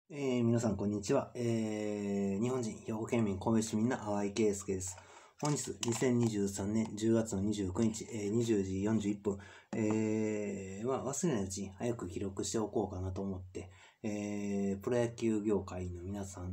皆さん、こんにちは。日本人、兵庫県民、神戸市民の淡井圭介です。本日、2023年10月の29日、20時41分、忘れないうちに早く記録しておこうかなと思って、プロ野球業界の皆さん、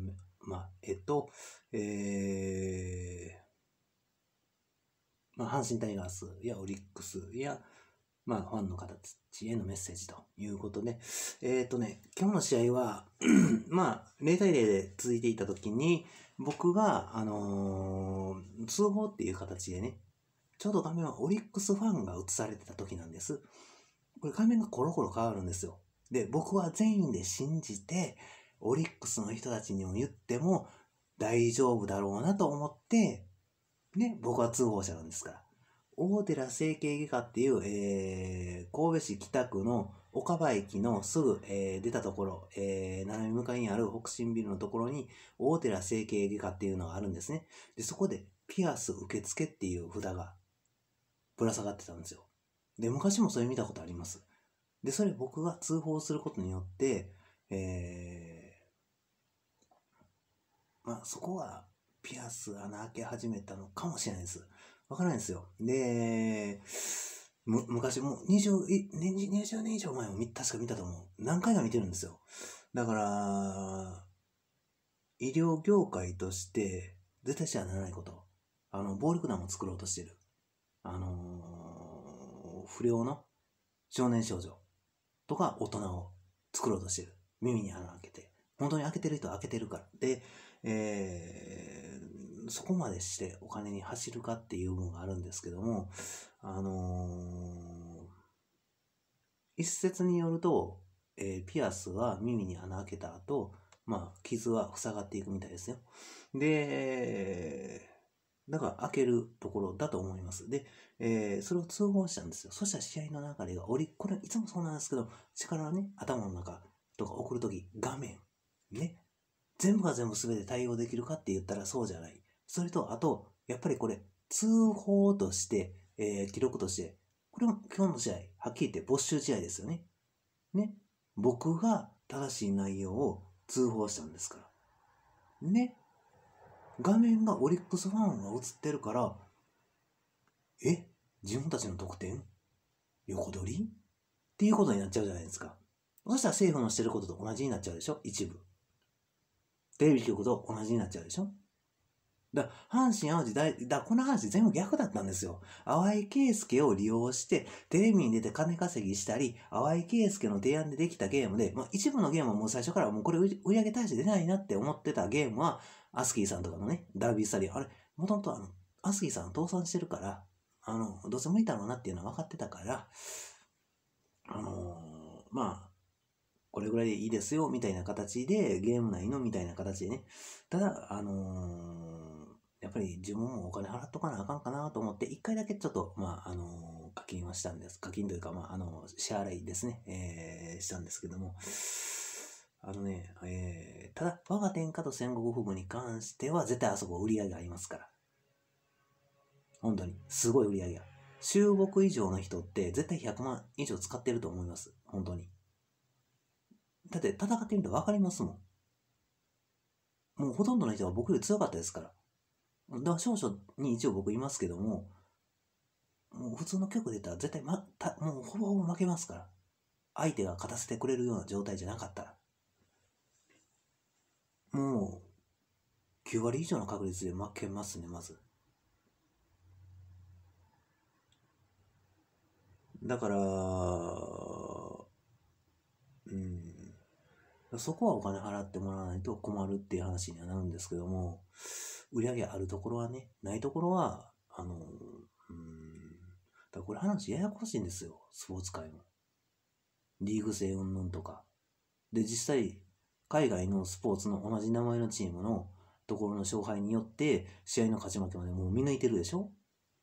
阪神タイガースやオリックスや、ファンの方たちへのメッセージということで、今日の試合は、0対0で続いていたときに、僕が、通報っていう形でね、ちょうど画面はオリックスファンが映されてた時なんです。これ画面がコロコロ変わるんですよ。で、僕は全員で信じて、オリックスの人たちにも言っても大丈夫だろうなと思って、ね、僕は通報者なんですから。大寺整形外科っていう、神戸市北区の岡場駅のすぐ、出たところ、斜め向かいにある北進ビルのところに大寺整形外科っていうのがあるんですね。で、そこでピアス受付っていう札がぶら下がってたんですよ。で、昔もそれ見たことあります。で、それ僕が通報することによって、そこはピアス穴開け始めたのかもしれないです。わからないですよ。で、昔もう20年以上前も確か見たと思う。何回か見てるんですよ。だから、医療業界として絶対してはならないこと。暴力団を作ろうとしてる。不良の少年少女とか大人を作ろうとしてる。耳に穴開けて。本当に開けてる人は開けてるから。で、そこまでしてお金に走るかっていう部分があるんですけども、一説によると、ピアスは耳に穴開けた後、傷は塞がっていくみたいですよ。で、だから開けるところだと思います。で、それを通報したんですよ。そしたら試合の流れがこれいつもそうなんですけど、力のね、頭の中とか送るとき、画面、ね、全部が全部全て対応できるかって言ったらそうじゃない。それと、あと、やっぱりこれ、通報として、記録として、これも今日の試合、はっきり言って没収試合ですよね。ね。僕が正しい内容を通報したんですから。ね。画面がオリックスファンが映ってるから、自分たちの得点横取りっていうことになっちゃうじゃないですか。そしたら政府のしてることと同じになっちゃうでしょ、一部。テレビ局と同じになっちゃうでしょ。阪神淡路この話全部逆だったんですよ。淡井圭介を利用して、テレビに出て金稼ぎしたり、淡井圭介の提案でできたゲームで、一部のゲームはもう最初からもうこれ売り上げ大して出ないなって思ってたゲームは、アスキーさんとかのね、ダービースタリー、あれ、もともとアスキーさん倒産してるから、どうせ無理だろうなっていうのは分かってたから、これぐらいでいいですよ、みたいな形で、ゲーム内のみたいな形でね。ただ、やっぱり自分もお金払っとかなあかんかなと思って、一回だけちょっと、課金はしたんです。課金というか、支払いですね、したんですけども。ただ、我が天下と戦国富部に関しては、絶対あそこ売り上げありますから。本当に。すごい売り上げが。中国以上の人って絶対100万以上使ってると思います。本当に。だって戦ってみて分かりますもん。もうほとんどの人は僕より強かったですから。だから少々に一応僕いますけども、もう普通の曲で言ったら絶対、もうほぼほぼ負けますから。相手が勝たせてくれるような状態じゃなかったら。もう、9割以上の確率で負けますね、まず。だから、そこはお金払ってもらわないと困るっていう話にはなるんですけども、売り上げあるところはね、ないところは、だからこれ話ややこしいんですよ、スポーツ界も。リーグ制云々とか。で、実際、海外のスポーツの同じ名前のチームのところの勝敗によって、試合の勝ち負けまでもう見抜いてるでしょ。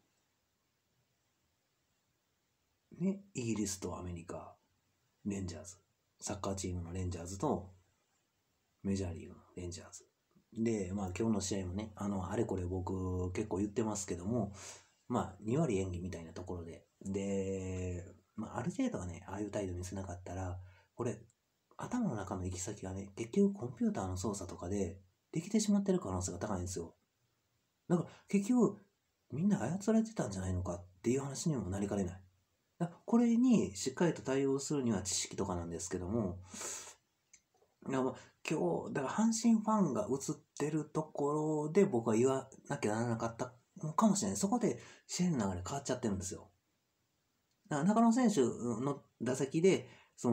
ね、イギリスとアメリカ、レンジャーズ。サッカーチームのレンジャーズと、メジャーリーグのレンジャーズ。で、今日の試合もね、あれこれ僕結構言ってますけども、2割演技みたいなところで、で、ある程度はね、ああいう態度見せなかったら、これ、 頭の中の行き先がね、結局コンピューターの操作とかでできてしまってる可能性が高いんですよ。だから結局、みんな操られてたんじゃないのかっていう話にもなりかねない。これにしっかりと対応するには知識とかなんですけども、今日、だから阪神ファンが映ってるところで僕は言わなきゃならなかったのかもしれない。そこで試合の流れ変わっちゃってるんですよ。だから中野選手の打席で、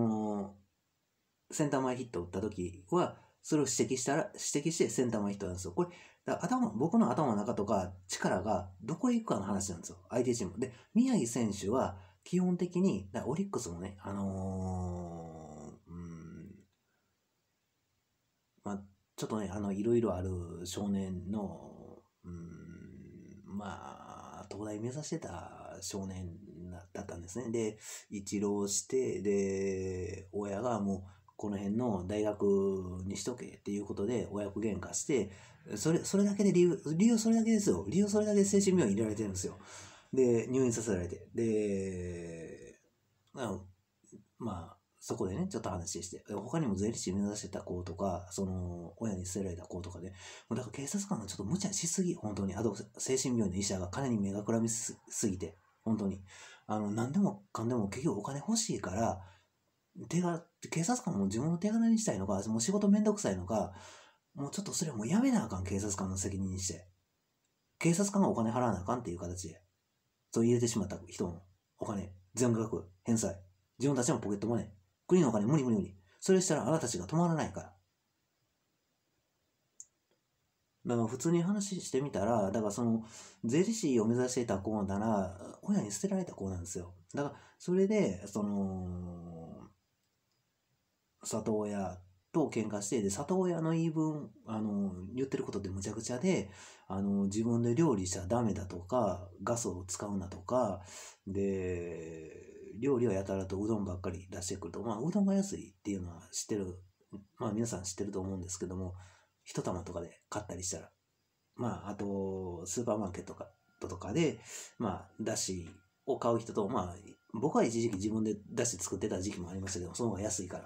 センター前ヒットを打った時は、それを指摘してセンター前ヒットなんですよ。これ、僕の頭の中とか力がどこへ行くかの話なんですよ。相手チーム。で、宮城選手は基本的に、オリックスもね、まあ、ちょっとね、いろいろある少年の、東大目指してた少年だったんですね。で、一浪して、で、親がもう、この辺の大学にしとけっていうことで、親子喧嘩して、それだけで理由それだけですよ。理由それだけで精神病院に入れられてるんですよ。で、入院させられて。で、そこでね、ちょっと話して、他にも税理士目指してた子とか、親に捨てられた子とかで、だから警察官がちょっと無茶しすぎ、本当に。あと、精神病院の医者が金に目がくらみすぎて、本当に。何でもかんでも結局お金欲しいから、警察官も自分の手柄にしたいのか、もう仕事めんどくさいのか、もうちょっとそれはもうやめなあかん、警察官の責任にして。警察官がお金払わなあかんっていう形で、そう入れてしまった人のお金、全額返済。自分たちのポケットマネー。国のお金無理。それしたらあなたたちが止まらないから。だから普通に話してみたら、だから税理士を目指していた子なら、親に捨てられた子なんですよ。だから、それで、里親と喧嘩して、で、里親の言い分、言ってることでむちゃくちゃで、自分で料理しちゃダメだとか、ガスを使うなとか、で、料理はやたらとうどんばっかり出してくると、うどんが安いっていうのは知ってる、皆さん知ってると思うんですけども、一玉とかで買ったりしたら、あと、スーパーマーケットとかで、だしを買う人と、僕は一時期自分でだし作ってた時期もありましたけど、その方が安いから。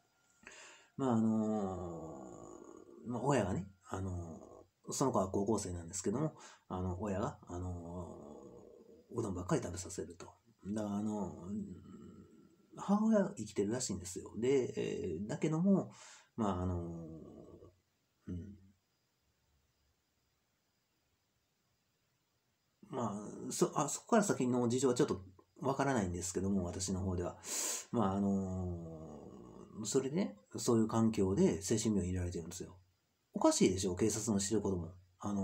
親がね、その子は高校生なんですけども、親が、うどんばっかり食べさせると。だから、母親は生きてるらしいんですよ。で、だけども、うん、そこから先の事情はちょっとわからないんですけども、私の方では。それでね、そういう環境で精神病院に入れられてるんですよ。おかしいでしょ、警察の知ることも。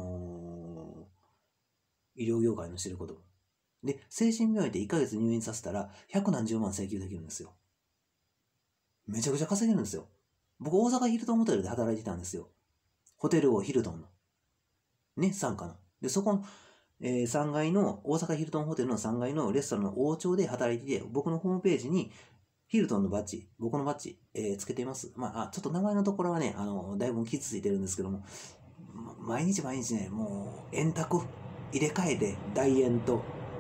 医療業界の知ることも。で、精神病院で1ヶ月入院させたら、百何十万請求できるんですよ。めちゃくちゃ稼げるんですよ。僕、大阪ヒルトンホテルで働いてたんですよ。ホテル王ヒルトンの。ね、傘下の。で、そこの、3階の、大阪ヒルトンホテルの3階のレストランの王朝で働いてて、僕のホームページに、ヒルトンのバッジ、僕のバッジ、つけています。ちょっと名前のところはね、だいぶ傷ついてるんですけども、毎日ね、もう、円卓入れ替えて、大円と、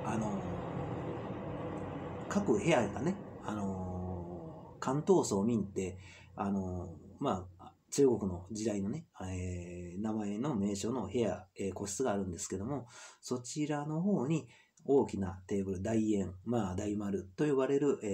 各部屋がね、関東層民って、中国の時代のね、名前の名称の部屋、個室があるんですけども、そちらの方に大きなテーブル、大円、大丸と呼ばれる、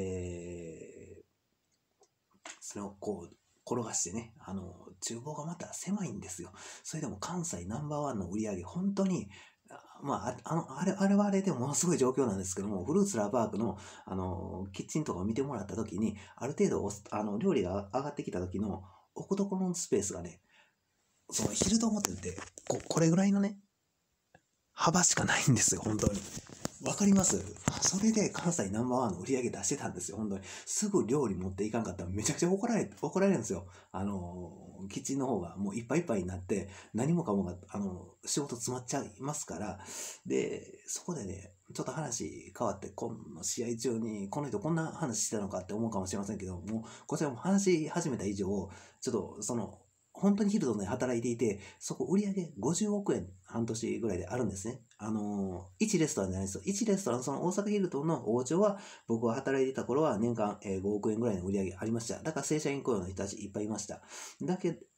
それをこう、転がしてね、厨房がまた狭いんですよ。それでも関西ナンバーワンの売り上げ、本当に、あれはあれでものすごい状況なんですけども、フルーツラーパークの、キッチンとかを見てもらった時に、ある程度料理が上がってきた時の置くところのスペースがね、ヒルトンホテルって、これぐらいのね、幅しかないんですよ、本当に。わかります？それで関西ナンバーワンの売り上げ出してたんですよ、本当に。すぐ料理持っていかんかったらめちゃくちゃ怒られるんですよ。キッチンの方がもういっぱいいっぱいになって、何もかもが、仕事詰まっちゃいますから。で、そこでね、ちょっと話変わって、この試合中に、この人こんな話してたのかって思うかもしれませんけど、もう、こちらも話し始めた以上、ちょっと本当にヒルトンで働いていて、そこ売上50億円半年ぐらいであるんですね。1レストランじゃないですよ。1レストラン、その大阪ヒルトンの王朝は、僕が働いていた頃は年間5億円ぐらいの売上ありました。だから正社員雇用の人たちいっぱいいました。だけど、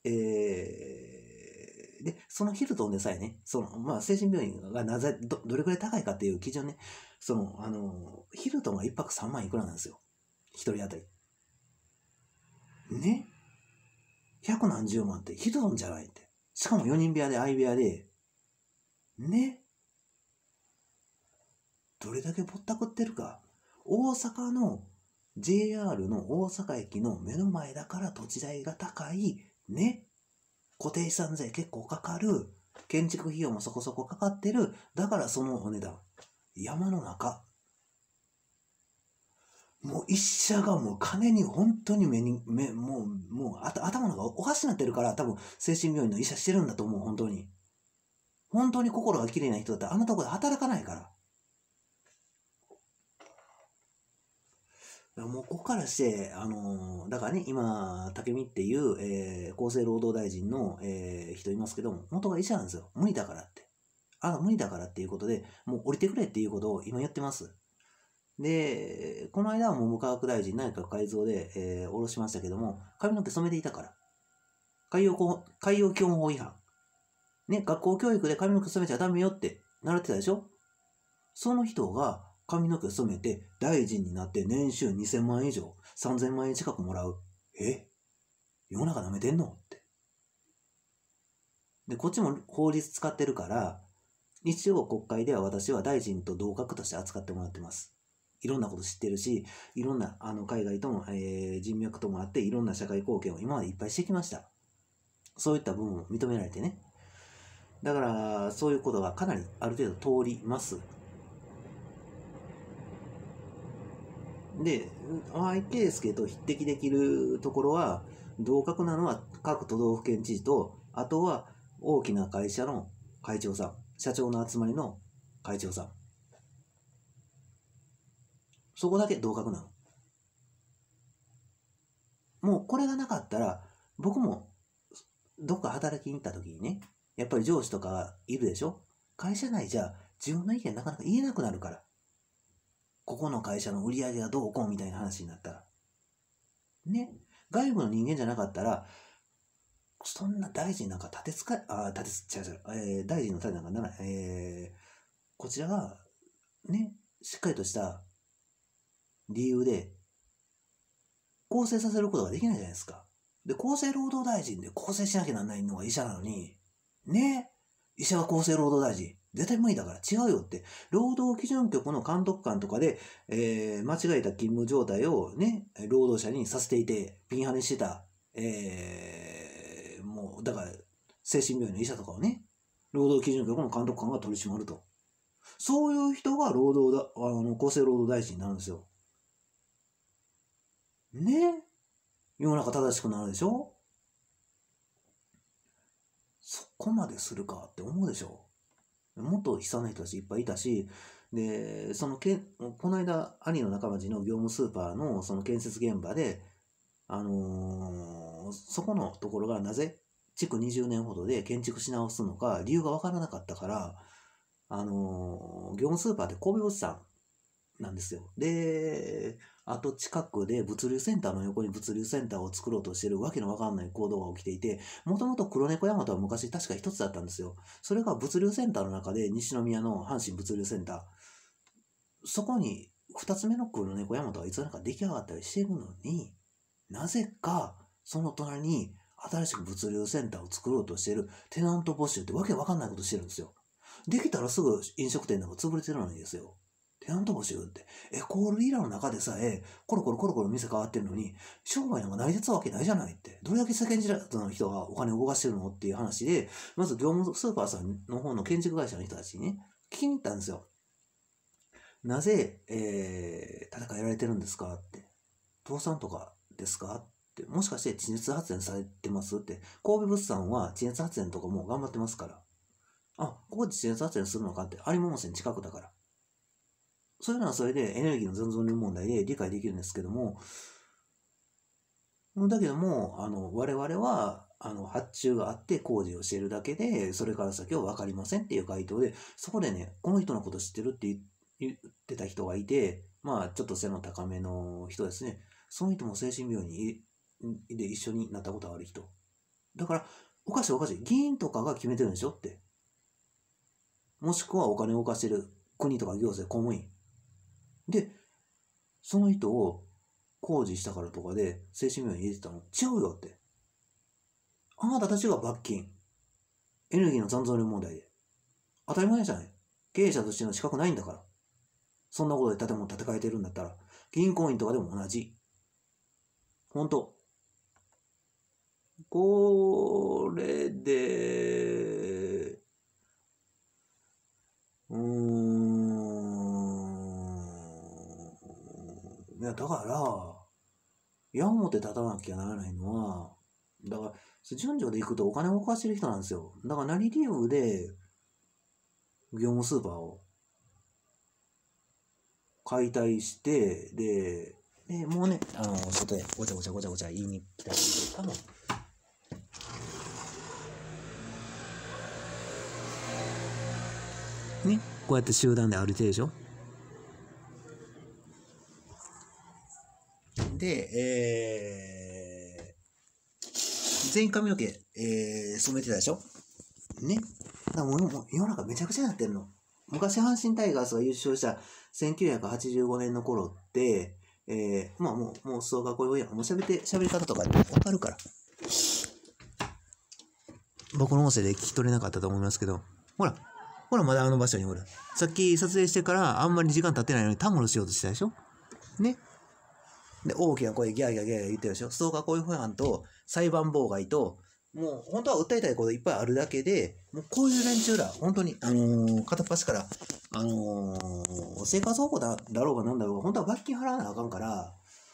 で、そのヒルトンでさえね、精神病院がどれくらい高いかっていう基準ね、ヒルトンが1泊3万いくらなんですよ。1人当たり。ね。百何十万ってヒルトンじゃないって。しかも4人部屋で相部屋で、ね。どれだけぼったくってるか。大阪の JR の大阪駅の目の前だから土地代が高い。ね。固定資産税結構かかる。建築費用もそこそこかかってる。だからそのお値段。山の中。もう一社がもう金に本当にもう頭のがおかしくなってるから多分精神病院の医者してるんだと思う、本当に。本当に心が綺麗な人だったらあんなところで働かないから。もうここからして、だからね、今、武見っていう、厚生労働大臣の、人いますけども、元が医者なんですよ。無理だからって。無理だからっていうことで、もう降りてくれっていうことを今言ってます。で、この間は文部科学大臣内閣改造で、下ろしましたけども、髪の毛染めていたから。海洋基本法違反。ね、学校教育で髪の毛染めちゃダメよって習ってたでしょ。その人が髪の毛染めて大臣になって年収2000万以上、3000万円近くもらう。世の中舐めてんのって。で、こっちも法律使ってるから、一応国会では私は大臣と同格として扱ってもらってます。いろんなこと知ってるし、いろんな海外とも、人脈ともあって、いろんな社会貢献を今までいっぱいしてきました。そういった部分も認められてね。だから、そういうことがかなりある程度通ります。で、淡井圭介と匹敵できるところは、同格なのは各都道府県知事と、あとは大きな会社の会長さん、社長の集まりの会長さん。そこだけ同格なの。もうこれがなかったら、僕もどっか働きに行った時にね、やっぱり上司とかいるでしょ。会社内じゃ自分の意見なかなか言えなくなるから。ここの会社の売り上げがどうこうみたいな話になったら。ね。外部の人間じゃなかったら、そんな大臣なんか大臣の立てなんかならない。こちらが、ね、しっかりとした理由で構成させることができないじゃないですか。で、厚生労働大臣で構成しなきゃならないのが医者なのに、ね、医者が厚生労働大臣。絶対無理だから違うよって。労働基準局の監督官とかで、間違えた勤務状態をね、労働者にさせていて、ピンハネしてた、もう、だから、精神病院の医者とかをね、労働基準局の監督官が取り締まると。そういう人が厚生労働大臣になるんですよ。ね、世の中正しくなるでしょ。そこまでするかって思うでしょ。もっと悲惨な人たちいっぱいいたし、で、この間、兄の仲間地の業務スーパーのその建設現場で、そこのところがなぜ築20年ほどで建築し直すのか理由が分からなかったから、業務スーパーって神戸物産なんですよ。で、あと近くで物流センターの横に物流センターを作ろうとしてるわけのわかんない行動が起きていて、もともと黒猫山とは昔確か一つだったんですよ。それが物流センターの中で西宮の阪神物流センター。そこに二つ目の黒猫山とはいつの間にか出来上がったりしているのに、なぜかその隣に新しく物流センターを作ろうとしているテナント募集ってわけわかんないことしてるんですよ。できたらすぐ飲食店なんか潰れてるのにですよ。テナント募集って、エコールディーラーの中でさえ、コロコロ店変わってるのに、商売なんか成り立つわけないじゃないって。どれだけ世間知らずの人がお金を動かしてるのっていう話で、まず業務スーパーさんの方の建築会社の人たちにね、聞きに行ったんですよ。なぜ、戦えられてるんですかって。倒産とかですかって。もしかして地熱発電されてますって。神戸物産は地熱発電とかも頑張ってますから。ここで地熱発電するのかって、有馬温泉近くだから。そういうのはそれでエネルギーの残存量問題で理解できるんですけども、だけども、我々は発注があって工事をしているだけで、それから先は分かりませんっていう回答で、そこでね、この人のこと知ってるって言ってた人がいて、まあ、ちょっと背の高めの人ですね。その人も精神病院で一緒になったことがある人。だから、おかしい。議員とかが決めてるんでしょって。もしくはお金を動かしてる国とか行政、公務員。で、その人を工事したからとかで精神病院に入れてたの違うよって。あなたたちが罰金。エネルギーの残存量問題で。当たり前じゃない。経営者としての資格ないんだから。そんなことで建物建て替えてるんだったら、銀行員とかでも同じ。ほんと。これで、いや、だから、矢面立たなきゃならないのは、だから、順序で行くとお金を動かしてる人なんですよ。だから何理由で、業務スーパーを解体して、で、もうね、外へごちゃごちゃ言いに来たりとかも、ね、こうやって集団で歩いてるでしょ。で、全員髪の毛、染めてたでしょ。ね。だからもう世の中めちゃくちゃになってるの。昔阪神タイガースが優勝した1985年の頃って、まあもうそうがこういうやん。もう喋り方とかわかるから。僕の音声で聞き取れなかったと思いますけど、ほらまだあの場所におる。さっき撮影してからあんまり時間経ってないのにタモルしようとしたでしょ。ね。で、大きな声でギャーギャー言ってるでしょ。ストーカー行為犯と裁判妨害と、もう本当は訴えたいこといっぱいあるだけで、もうこういう連中ら、本当に、片っ端から、生活保護だろうがなんだろうが、本当は罰金払わなあかんから、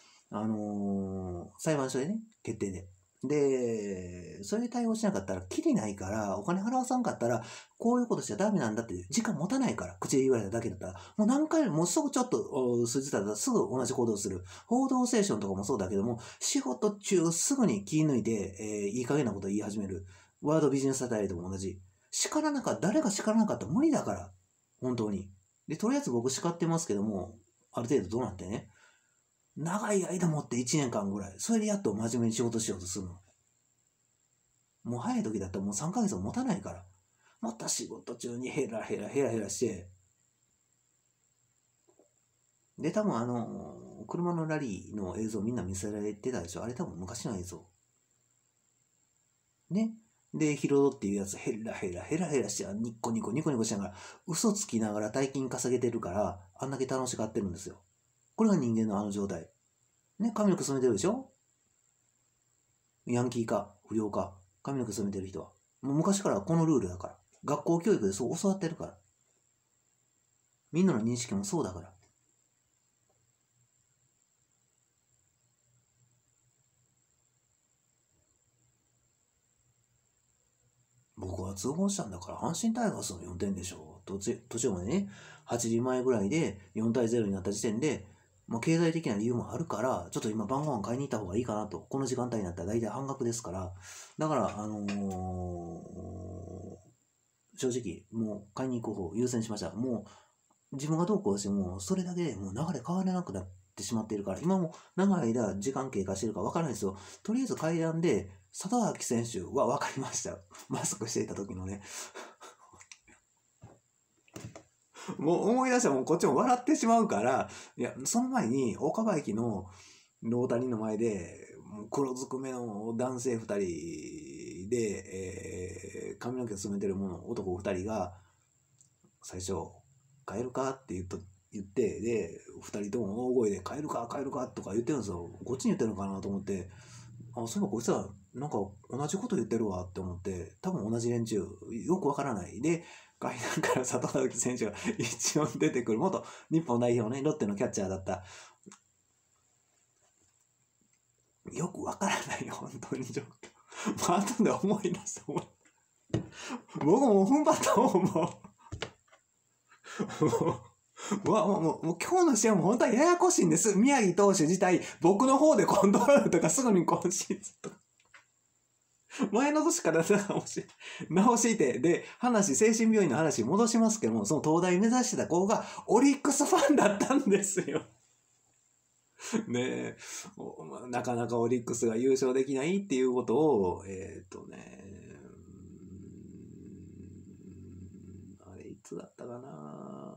裁判所でね、決定で。で、それに対応しなかったら、きりないから、お金払わさんかったら、こういうことしちゃダメなんだって、時間持たないから、口で言われただけだったら、もう何回もうすぐちょっと数日たったらすぐ同じ行動する。報道ステーションとかもそうだけども、仕事中すぐに気抜いて、いい加減なこと言い始める。ワードビジネスサタイルとも同じ。誰が叱らなかったら無理だから。本当に。で、とりあえず僕叱ってますけども、ある程度どうなってね。長い間もって1年間ぐらい。それでやっと真面目に仕事しようとするの。もう早い時だったらもう3ヶ月も持たないから。また仕事中にヘラヘラして。で、多分車のラリーの映像みんな見せられてたでしょ。あれ多分昔の映像。ね。で、ヒロドっていうやつヘラヘラして、ニコニコしながら、嘘つきながら大金稼げてるから、あんだけ楽しがってるんですよ。これが人間のあの状態。ね、髪の毛染めてるでしょ。ヤンキーか、不良か、髪の毛染めてる人は。もう昔からこのルールだから。学校教育でそう教わってるから。みんなの認識もそうだから。僕は通報したんだから、阪神タイガースの4点でしょ。途中までね、8時前ぐらいで4対0になった時点で、経済的な理由もあるから、ちょっと今晩ご飯買いに行った方がいいかなと。この時間帯になったら大体半額ですから。だから、正直、もう買いに行く方を優先しました。もう、自分がどうこうしても、それだけでもう流れ変わらなくなってしまっているから、今も長い間時間経過してるか分からないですよ。とりあえず階段で、里崎選手は分かりました。マスクしていた時のね。もう思い出したらもうこっちも笑ってしまうから、いや、その前に、大川駅のロータリーの前で、黒ずくめの男性2人で、髪の毛染めてる男2人が、最初、帰るかって言って、で、2人とも大声で、帰るかとか言ってるんですよ。こっちに言ってるのかなと思って、そういえばこいつら、なんか同じこと言ってるわって思って、多分同じ連中、よくわからない。で、階段から里崎選手が一応出てくる、元日本代表ね、ロッテのキャッチャーだった。よくわからないよ、本当に状況。後で思い出した。僕も踏ん張った方ももう今日の試合も本当はややこしいんです。宮城投手自体、僕の方でコントロールとかすぐに更新とか。 前の年から直して、で、精神病院の話戻しますけども、その東大目指してた子がオリックスファンだったんですよ。ねえ、なかなかオリックスが優勝できないっていうことを、あれ、いつだったかな、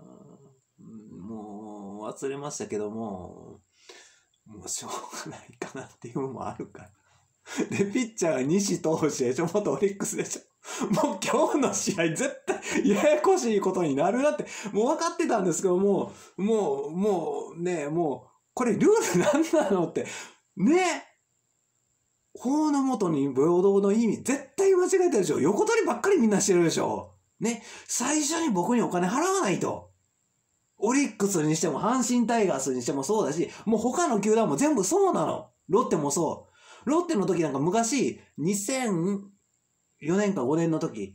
もう忘れましたけども、もうしょうがないかなっていうのもあるから。で、ピッチャーが西投手でしょ、元オリックスでしょ。もう今日の試合絶対ややこしいことになるなって、もう分かってたんですけども、もう、これルールなんなのって、ね、法の元に平等の意味、絶対間違えてるでしょ。横取りばっかりみんなしてるでしょ。ね、最初に僕にお金払わないと。オリックスにしても、阪神タイガースにしてもそうだし、もう他の球団も全部そうなの。ロッテもそう。ロッテの時なんか昔、2004年か5年の時、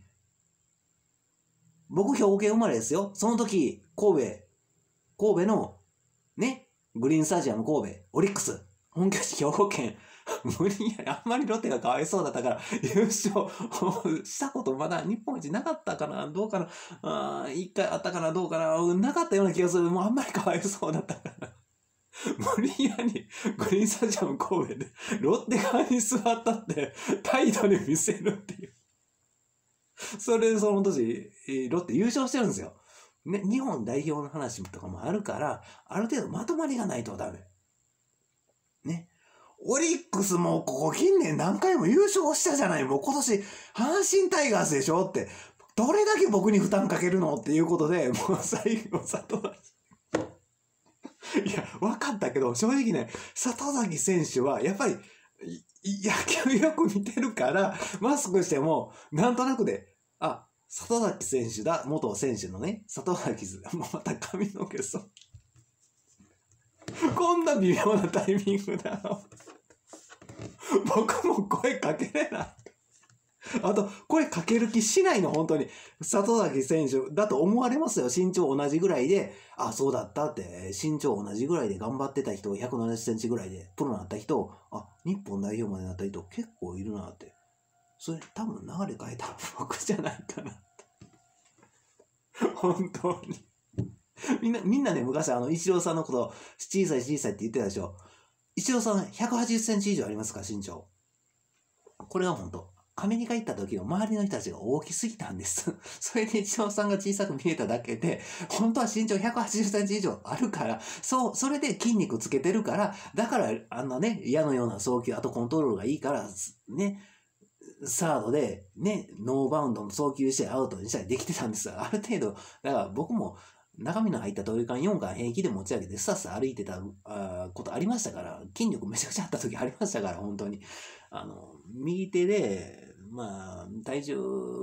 僕兵庫県生まれですよ。その時、神戸の、ね、グリーンスタジアム神戸、オリックス、本拠地兵庫県、無理やり、あんまりロッテがかわいそうだったから、優勝したことまだ日本一なかったかな、どうかな、一回あったかな、どうかな、なかったような気がする。もうあんまりかわいそうだったから。無理やりグリーンスタジアム神戸でロッテ側に座ったって態度で見せるっていう。それでその年、ロッテ優勝してるんですよ。ね、日本代表の話とかもあるから、ある程度まとまりがないとダメ。ね。オリックスもここ近年何回も優勝したじゃない。もう今年、阪神タイガースでしょって、どれだけ僕に負担かけるのっていうことで、もう最後、里崎。いや、分かったけど、正直ね、里崎選手は、やっぱり、野球よく見てるから、マスクしても、なんとなくで、あ、里崎選手だ、元選手のね、里崎選手、もうまた髪の毛そう。こんな微妙なタイミングだよ。僕も声かけれない。あと、声かける気しないの、本当に。里崎選手だと思われますよ。身長同じぐらいで、あ、そうだったって、身長同じぐらいで頑張ってた人、170センチぐらいでプロになった人、あ、日本代表までなった人結構いるなって。それ多分流れ変えたら僕じゃないかなって。本当に。みんなね、昔イチローさんのこと、小さいって言ってたでしょ。イチローさん180センチ以上ありますか、身長。これは本当。アメリカ行った時の周りの人たちが大きすぎたんです。それでイチローさんが小さく見えただけで、本当は身長180センチ以上あるから、それで筋肉つけてるから、だから矢のような送球、あとコントロールがいいから、ね、サードで、ね、ノーバウンドの送球してアウトにしたりできてたんですよ。ある程度、だから僕も、中身の入った投球4巻平気で持ち上げてスタスタ歩いてたことありましたから、筋力めちゃくちゃあった時ありましたから、本当に。右手で、体重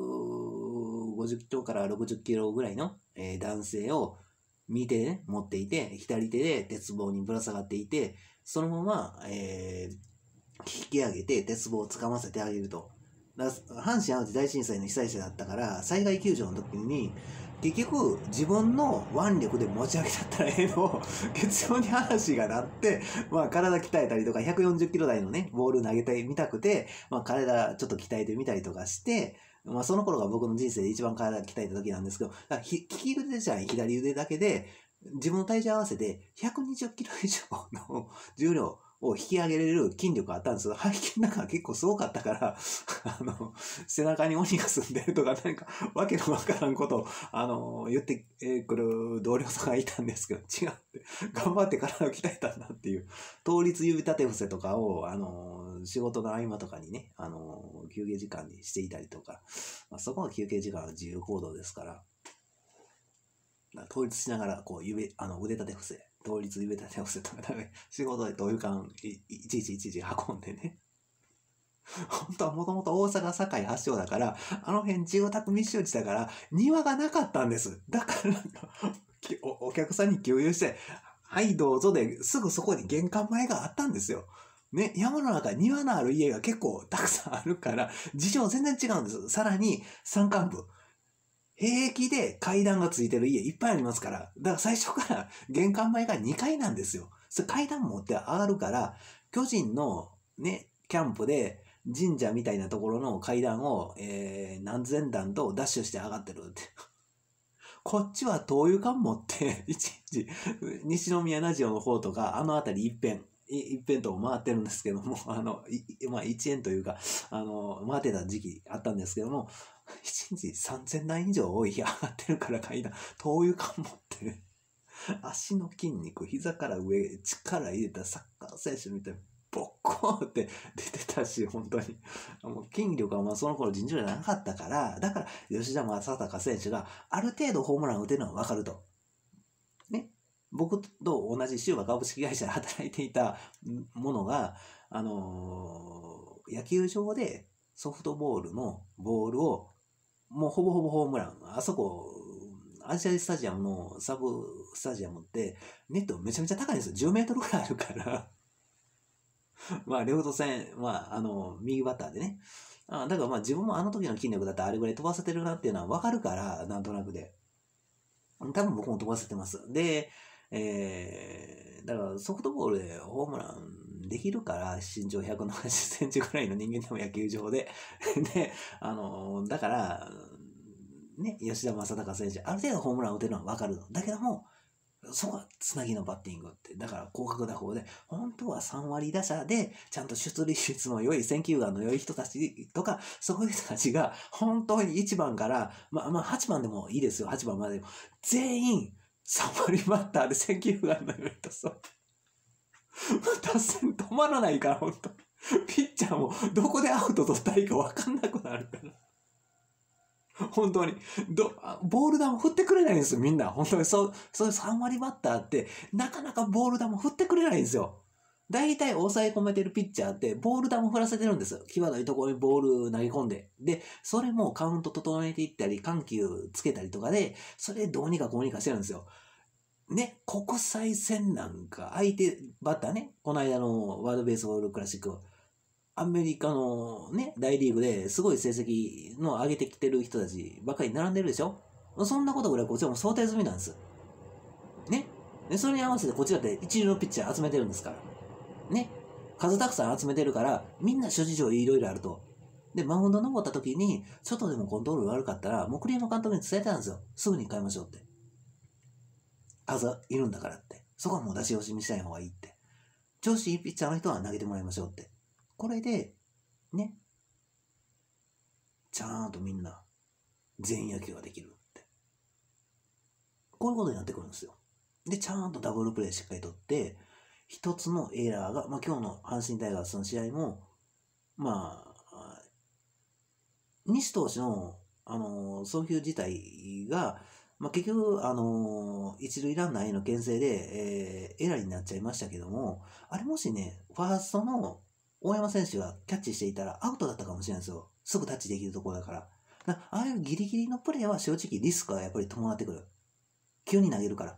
50キロから60キロぐらいの、男性を右手で、ね、持っていて、左手で鉄棒にぶら下がっていて、そのまま、引き上げて鉄棒を掴ませてあげると。阪神・淡路大震災の被災者だったから、災害救助の時に、結局自分の腕力で持ち上げちゃったらええのを月曜に話がなって、体鍛えたりとか140キロ台のねボール投げてみたくて、体ちょっと鍛えてみたりとかして、その頃が僕の人生で一番体鍛えた時なんですけど、利き腕じゃん、左腕だけで自分の体重合わせて120キロ以上の重量を引き上げれる筋力があったんですけど、背筋の中が結構すごかったから、背中に鬼が住んでるとか、何かわけのわからんことを、言ってくる同僚さんがいたんですけど、違って、頑張って体を鍛えたんだっていう、倒立指立て伏せとかを、仕事の合間とかにね、休憩時間にしていたりとか、そこは休憩時間は自由行動ですから、倒立しながら、腕立て伏せ、倒立指立て伏せとか、仕事で灯油缶いちいち運んでね。本当はもともと大阪堺発祥だから、辺住宅密集地だから、庭がなかったんです。だからお客さんに給油して、はいどうぞですぐそこに玄関前があったんですよ。ね、山の中に庭のある家が結構たくさんあるから、事情全然違うんです。さらに山間部。平気で階段がついてる家いっぱいありますから。だから最初から玄関前が2階なんですよ。それ階段持って上がるから、巨人のね、キャンプで、 神社みたいなところの階段を、何千段とダッシュして上がってるって。こっちは灯油缶持って、一日、西宮ラジオの方とか、あの辺り一辺と回ってるんですけども、まあ一円というか、回ってた時期あったんですけども、一日3000段以上多い日上がってるから階段、灯油缶持って、足の筋肉、膝から上、力入れたサッカー選手みたいに、ボッコーって出てたし、本当に。もう筋力はまあその頃尋常じゃなかったから、だから吉田正尚選手がある程度ホームラン打てるのは分かると。ね。僕と同じシウバ株式会社で働いていたものが、野球場でソフトボールのボールを、もうほぼほぼホームラン。あそこ、アジアスタジアムのサブスタジアムって、ネットめちゃめちゃ高いんですよ。10メートルぐらいあるから。まあ、レフト線、まあ、右バッターでね。だからまあ自分もあの時の筋力だったらあれぐらい飛ばせてるなっていうのは分かるから、なんとなくで。多分僕も飛ばせてます。で、だからソフトボールでホームランできるから、身長170センチぐらいの人間でも野球場で。で、だから、ね、吉田正尚選手、ある程度ホームラン打てるのは分かるの。だけども、そこはつなぎのバッティングって、だから広角打法で、本当は3割打者で、ちゃんと出塁率の良い、選球眼の良い人たちとか、そういう人たちが、本当に1番から、まあ8番でもいいですよ、8番までも。全員、3割バッターで選球眼の良いと、そう。打線止まらないから、本当ピッチャーもどこでアウト取ったらいいか分かんなくなるから。本当に。ボール球振ってくれないんですよ、みんな。本当にそういう3割バッターって、なかなかボール球振ってくれないんですよ。大体抑え込めてるピッチャーって、ボール球振らせてるんですよ。際どいところにボール投げ込んで。で、それもカウント整えていったり、緩急つけたりとかで、それでどうにかこうにかしてるんですよ。ね、国際戦なんか、相手バッターね、この間のワールドベースボールクラシック、アメリカのね、大リーグですごい成績の上げてきてる人たちばっかり並んでるでしょ。そんなことぐらいこっちはもう想定済みなんです。ね。でそれに合わせてこっちだって一流のピッチャー集めてるんですから。ね。数たくさん集めてるから、みんな諸事情いろいろあると。で、マウンド登った時に、ちょっとでもコントロール悪かったら、もう栗山監督に伝えたんですよ。すぐに変えましょうって。数いるんだからって。そこはもう出し惜しみしない方がいいって。調子いいピッチャーの人は投げてもらいましょうって。これで、ね、ちゃんとみんな全員野球ができるって。こういうことになってくるんですよ。で、ちゃんとダブルプレーしっかり取って、一つのエラーが、まあ今日の阪神タイガースの試合も、まあ、西投手の、送球自体が、まあ結局、一塁ランナーへの牽制で、エラーになっちゃいましたけども、あれもしね、ファーストの大山選手がキャッチしていたらアウトだったかもしれないんですよ。すぐタッチできるところだから。ああいうギリギリのプレーは正直リスクはやっぱり伴ってくる。急に投げるから。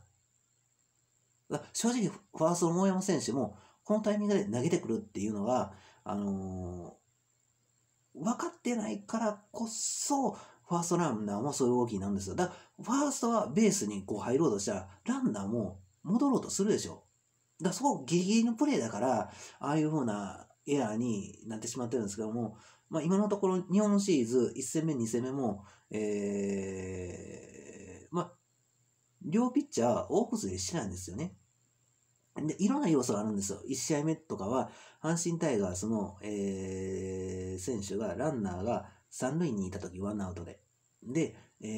正直ファーストの大山選手もこのタイミングで投げてくるっていうのが、分かってないからこそ、ファーストランナーもそういう動きになるんですよ。だからファーストはベースにこう入ろうとしたら、ランナーも戻ろうとするでしょ。だからそこギリギリのプレーだから、ああいう風なエラーになってしまってるんですけども、まあ、今のところ日本シリーズ1戦目2戦目も、まあ、両ピッチャー大崩れしてないんですよね。で、いろんな要素があるんですよ。1試合目とかは、阪神タイガースの、選手が、ランナーが三塁にいたとき、ワンアウトで。で、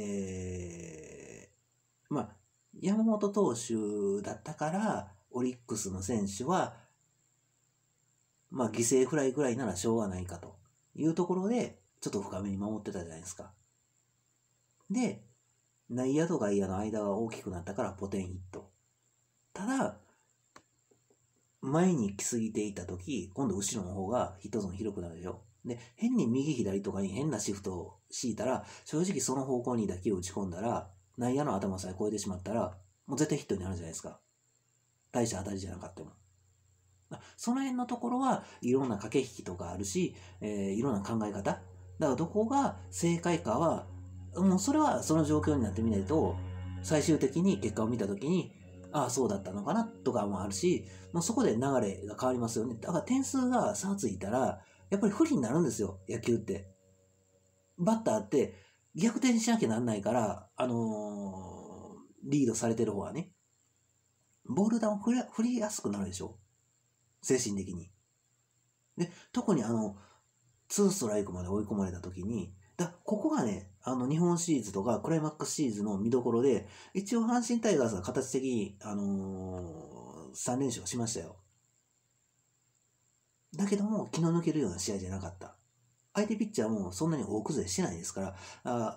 まあ、山本投手だったから、オリックスの選手は、まあ、犠牲フライぐらいならしょうがないかというところで、ちょっと深めに守ってたじゃないですか。で、内野と外野の間が大きくなったからポテンヒット。ただ、前に来すぎていたとき、今度後ろの方がヒットゾーン広くなるでしょ。で、変に右左とかに変なシフトを敷いたら、正直その方向に打球を打ち込んだら、内野の頭さえ越えてしまったら、もう絶対ヒットになるじゃないですか。大した当たりじゃなかったも。その辺のところはいろんな駆け引きとかあるし、いろんな考え方。だからどこが正解かは、もうそれはその状況になってみないと、最終的に結果を見たときに、ああ、そうだったのかなとかもあるし、もうそこで流れが変わりますよね。だから点数が差ついたら、 やっぱり不利になるんですよ、野球って。バッターって逆転しなきゃなんないから、リードされてる方はね、ボール球を振りやすくなるでしょ、精神的に。で、特にツーストライクまで追い込まれた時に、ここがね、日本シリーズとかクライマックスシリーズの見どころで、一応阪神タイガースが形的に、3連勝しましたよ。だけども、気の抜けるような試合じゃなかった。相手ピッチャーもそんなに大崩れしてないですから、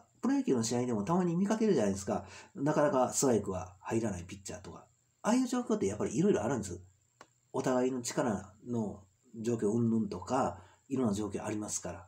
プロ野球の試合でもたまに見かけるじゃないですか。なかなかストライクが入らないピッチャーとか。ああいう状況ってやっぱりいろいろあるんです。お互いの力の状況云々とか、いろんな状況ありますから。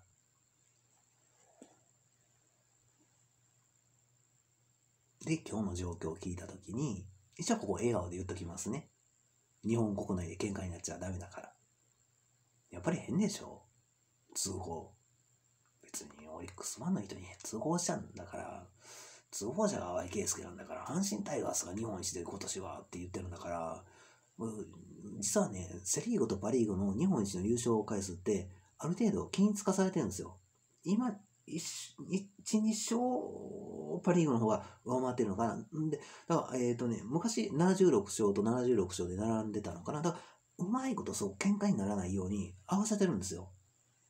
で、今日の状況を聞いたときに、一応ここ笑顔で言っときますね。日本国内で喧嘩になっちゃダメだから。やっぱり変でしょ、通報。別にオリックスファンの人に通報したんだから、通報者が淡井圭介なんだから、阪神タイガースが日本一で今年はって言ってるんだから、実はね、セリーグとパリーグの日本一の優勝回数って、ある程度均一化されてるんですよ。今、1、2勝、パリーグの方が上回ってるのかな。で、だから、昔76勝と76勝で並んでたのかな。だから、うまいことそう喧嘩にならないように合わせてるんですよ。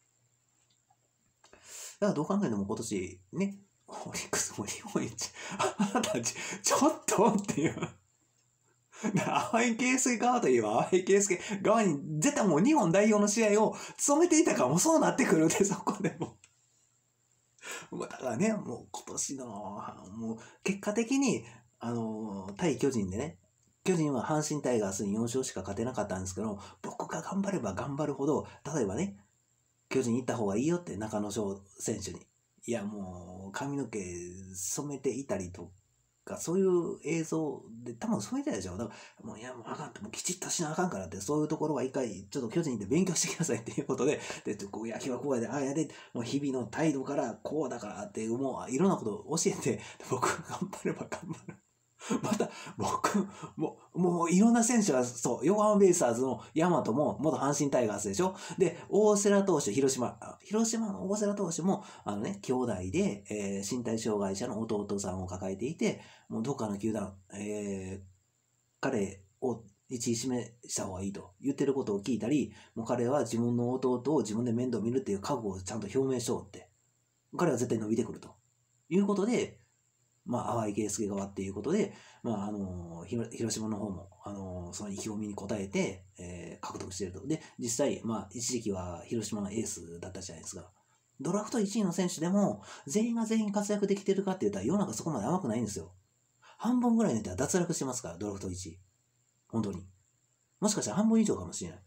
だからどう考えても今年、ね、オリックスも日本一、あなたたち、ちょっとっていう。淡井圭介側といえば淡井圭介側に絶対もう日本代表の試合を務めていたからもうそうなってくるで、そこでも。だからね、もう今年の、もう結果的に、対巨人でね、巨人は阪神タイガースに4勝しか勝てなかったんですけど、僕が頑張れば頑張るほど、例えばね、巨人に行った方がいいよって中野翔選手に。いやもう髪の毛染めていたりとか、そういう映像で多分染めてたでしょ。だからもういやもうあかんって、もうきちっとしなあかんからって、そういうところは一回ちょっと巨人で勉強してくださいっていうことで、こう野球はこうやで、ああやで、もう日々の態度からこうだからって、もういろんなことを教えて、僕が頑張れば頑張る。また、僕、もういろんな選手が、そう、横浜ベイスターズの大和も元阪神タイガースでしょ。で、大瀬良投手、広島の大瀬良投手も、兄弟で、身体障害者の弟さんを抱えていて、もうどっかの球団、彼を一位指名した方がいいと言ってることを聞いたり、もう彼は自分の弟を自分で面倒見るっていう覚悟をちゃんと表明しようって。彼は絶対伸びてくるということで、淡井圭介側っていうことで、広島の方も、その意気込みに応えて、獲得していると。で、実際、一時期は広島のエースだったじゃないですか。ドラフト1位の選手でも、全員が全員活躍できてるかって言ったら、世の中そこまで甘くないんですよ。半分ぐらいの人は脱落してますから、ドラフト1位。本当に。もしかしたら半分以上かもしれない。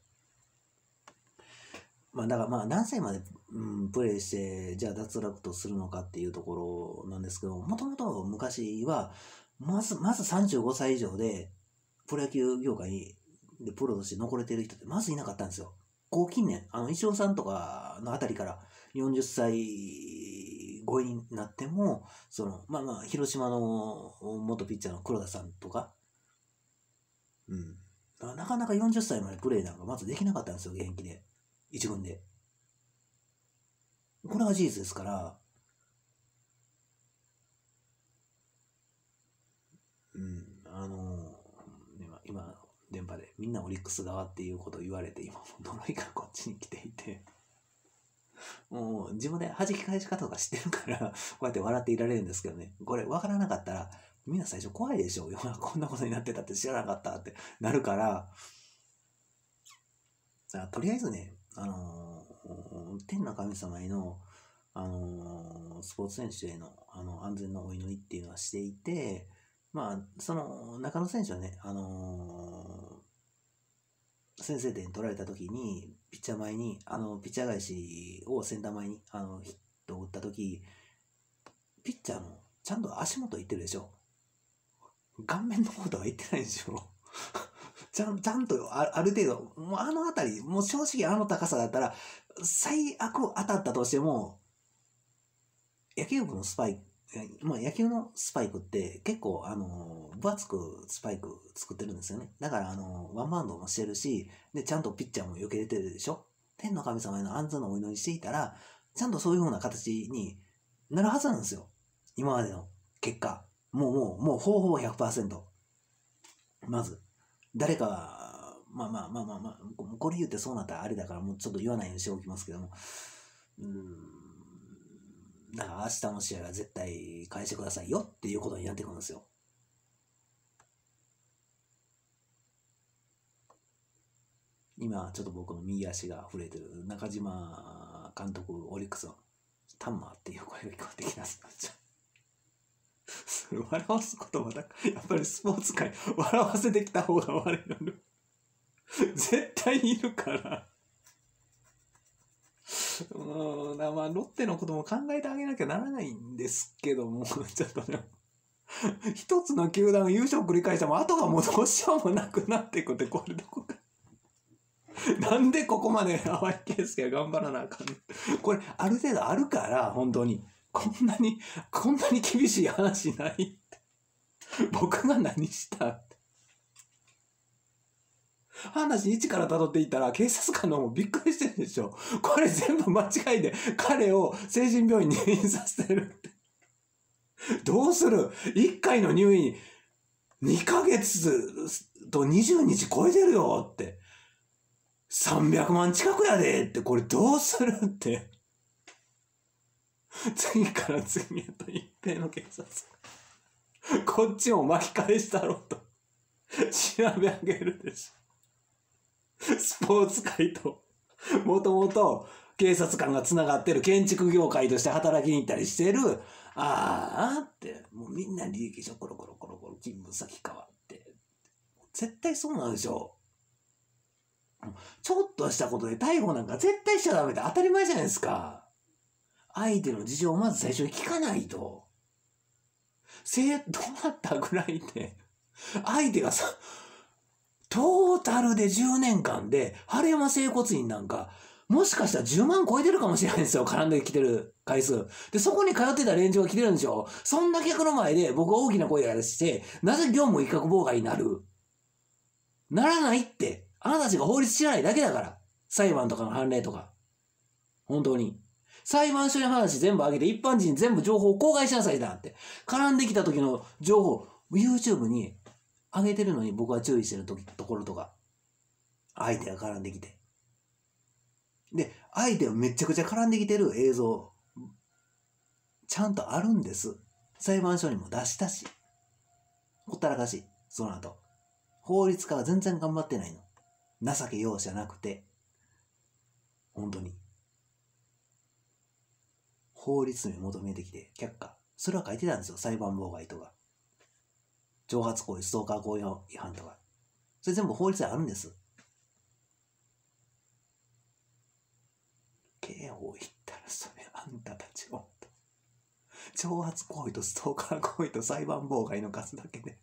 だから何歳まで、プレイして、じゃあ脱落とするのかっていうところなんですけど、もともと昔は、まず35歳以上で、プロ野球業界でプロとして残れてる人ってまずいなかったんですよ。近年、石尾さんとかのあたりから40歳超えになっても、広島の元ピッチャーの黒田さんとか、なかなか40歳までプレイなんかまずできなかったんですよ、現役で。一軍で。これが事実ですから、今、電波でみんなオリックス側っていうことを言われて、今も呪いがこっちに来ていて、もう自分で弾き返し方とか知ってるから、こうやって笑っていられるんですけどね、これ分からなかったら、みんな最初怖いでしょ。こんなことになってたって知らなかったってなるから、とりあえずね、天の神様への、スポーツ選手への、安全のお祈りっていうのはしていて、その中野選手はね、先制点取られた時に、ピッチャー前に、ピッチャー返しをセンター前に、ヒットを打った時、ピッチャーのちゃんと足元行ってるでしょ。顔面の方とは行ってないでしょ。ちゃんとある程度、もうあたり、もう正直高さだったら、最悪当たったとしても、野球部のスパイク、野球のスパイクって結構、分厚くスパイク作ってるんですよね。だから、ワンバウンドもしてるし、で、ちゃんとピッチャーも避けれてるでしょ。っ天の神様への安全のお祈りしていたら、ちゃんとそういう風な形になるはずなんですよ。今までの結果。もう、ほぼ 100%。まず、誰かが、これ言ってそうなったらあれだから、もうちょっと言わないようにしておきますけども、だから明日の試合は絶対返してくださいよっていうことになってくるんですよ。今、ちょっと僕の右足が触れてる中島監督、オリックスのタンマーっていう声が聞こえてきます。それ笑わすことはやっぱりスポーツ界笑わせてきた方が悪いの絶対にいるからまあロッテのことも考えてあげなきゃならないんですけども、ちょっとね、一つの球団優勝を繰り返しても後がもうどうしようもなくなっていくって、これどこかなんでここまで淡井圭介が頑張らなあかんねん。これある程度あるから本当にこんなに厳しい話ないって。僕が何したって話一から辿っていったら警察官の方もびっくりしてるでしょ。これ全部間違いで彼を精神病院に入院させてるって。どうする ?1 回の入院2ヶ月と20日超えてるよって。300万近くやでって、これどうするって。次から次へと一平の警察。こっちも巻き返したろうと調べ上げるでしょ。スポーツ界ともともと警察官がつながってる建築業界として働きに行ったりしてる、あーって、もうみんな履歴書コロコロ勤務先変わって、絶対そうなんでしょ。ちょっとしたことで逮捕なんか絶対しちゃダメで当たり前じゃないですか。相手の事情をまず最初に聞かないと。どうなったぐらいで、相手がさ、トータルで10年間で、春山整骨院なんか、もしかしたら10万超えてるかもしれないんですよ。絡んできてる回数。で、そこに通ってた連中が来てるんでしょ。そんな客の前で僕は大きな声がして、なぜ業務委託妨害になる？ならないって。あなたたちが法律知らないだけだから。裁判とかの判例とか。本当に。裁判所に話全部上げて一般人に全部情報を公開しなさいだって。絡んできた時の情報、YouTube に上げてるのに僕は注意してるところとか。相手が絡んできて。で、相手がめちゃくちゃ絡んできてる映像、ちゃんとあるんです。裁判所にも出したし。ほったらかし、その後。法律家が全然頑張ってないの。情け容赦なくて。本当に。法律に求めてきて却下。それは書いてたんですよ。裁判妨害とか。挑発行為、ストーカー行為違反とか。それ全部法律であるんです。刑法言ったらそれあんたたちは挑発行為とストーカー行為と裁判妨害の数だけで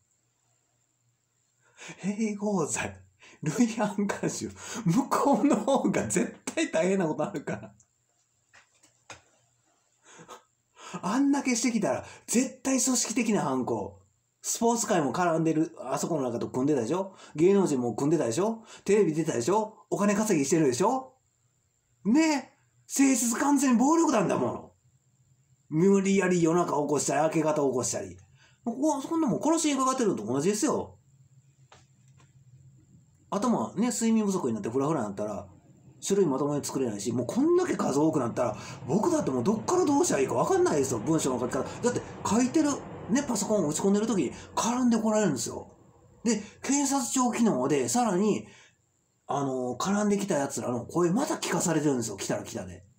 併合罪、累犯過重、向こうの方が絶対大変なことあるからあんだけしてきたら絶対組織的な犯行。スポーツ界も絡んでる、あそこの中と組んでたでしょ。芸能人も組んでたでしょ。テレビ出たでしょ。お金稼ぎしてるでしょ。ねえ、性質完全に暴力なんだもの。無理やり夜中起こしたり、明け方起こしたり。そんなもん殺しにかかってるのと同じですよ。頭ね、睡眠不足になってフラフラになったら、種類まともに作れないし、もうこんだけ数多くなったら、僕だってもうどっからどうしたらいいか分かんないですよ、文章の書き方。だって書いてる、ね、パソコンを打ち込んでる時に絡んでこられるんですよ。で、警察庁機能で、さらに、絡んできた奴らの声また聞かされてるんですよ、来たら来たで。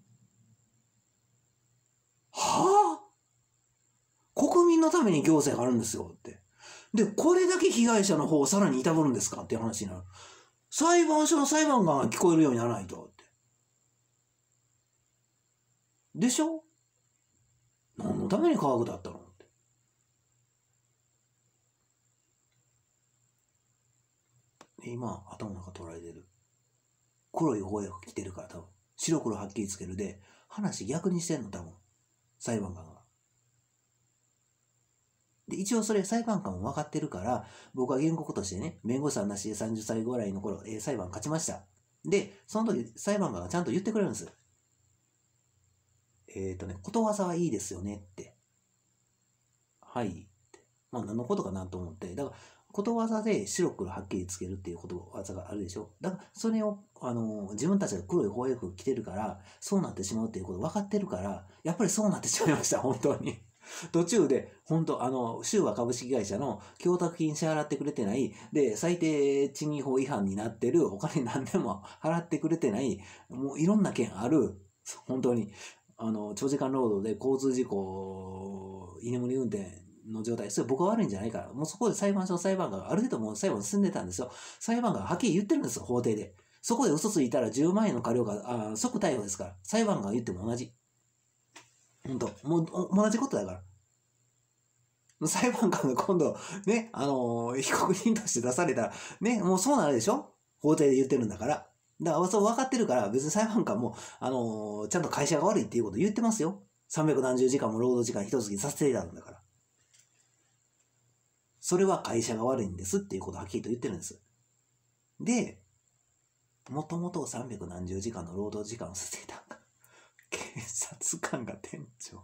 はぁ、国民のために行政があるんですよって。で、これだけ被害者の方をさらにいたぶるんですかっていう話になる。裁判所の裁判官が聞こえるようにならないとって。でしょ？何のために科学だったのって。今、頭の中捉えてる。黒い方が来てるから多分。白黒はっきりつけるで、話逆にしてんの多分。裁判官が。で、一応それ裁判官も分かってるから、僕は原告としてね、弁護士さんなしで30歳ぐらいの頃、裁判勝ちました。 で、その時裁判官がちゃんと言ってくれるんです。ことわざはいいですよねって。はいって。まあ何のことかなと思って。だから、ことわざで白黒はっきりつけるっていうことわざがあるでしょ。だから、それを、自分たちが黒い法訳着てるから、そうなってしまうっていうこと分かってるから、やっぱりそうなってしまいました、本当に。途中で、本当修和株式会社の供託金支払ってくれてない、で、最低賃金法違反になってる、お金何でも払ってくれてない、もういろんな件ある、本当に、長時間労働で交通事故、居眠り運転の状態、それ僕が悪いんじゃないから、もうそこで裁判所の裁判官がある程度もう裁判進んでたんですよ。裁判官がはっきり言ってるんですよ、法廷で。そこで嘘ついたら10万円の過料が、即逮捕ですから。裁判官が言っても同じ。本当もう同じことだから。裁判官が今度、ね、被告人として出されたら、ね、もうそうなるでしょ、法廷で言ってるんだから。だから、そう分かってるから、別に裁判官も、ちゃんと会社が悪いっていうこと言ってますよ。300何十時間も労働時間一月にさせていたんだから。それは会社が悪いんですっていうことをはっきりと言ってるんです。で、もともと300何十時間の労働時間をさせていたんだ。警察官が店長。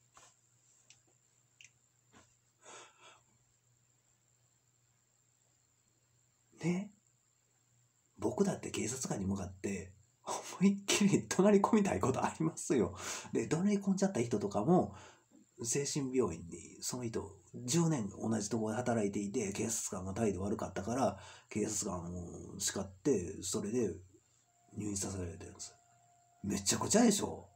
ね、僕だって警察官に向かって思いっきり怒鳴り込みたいことありますよ。で、怒鳴り込んじゃった人とかも、精神病院にその人10年同じところで働いていて、警察官が態度悪かったから警察官を叱って、それで入院させられてるんです。めちゃくちゃでしょ。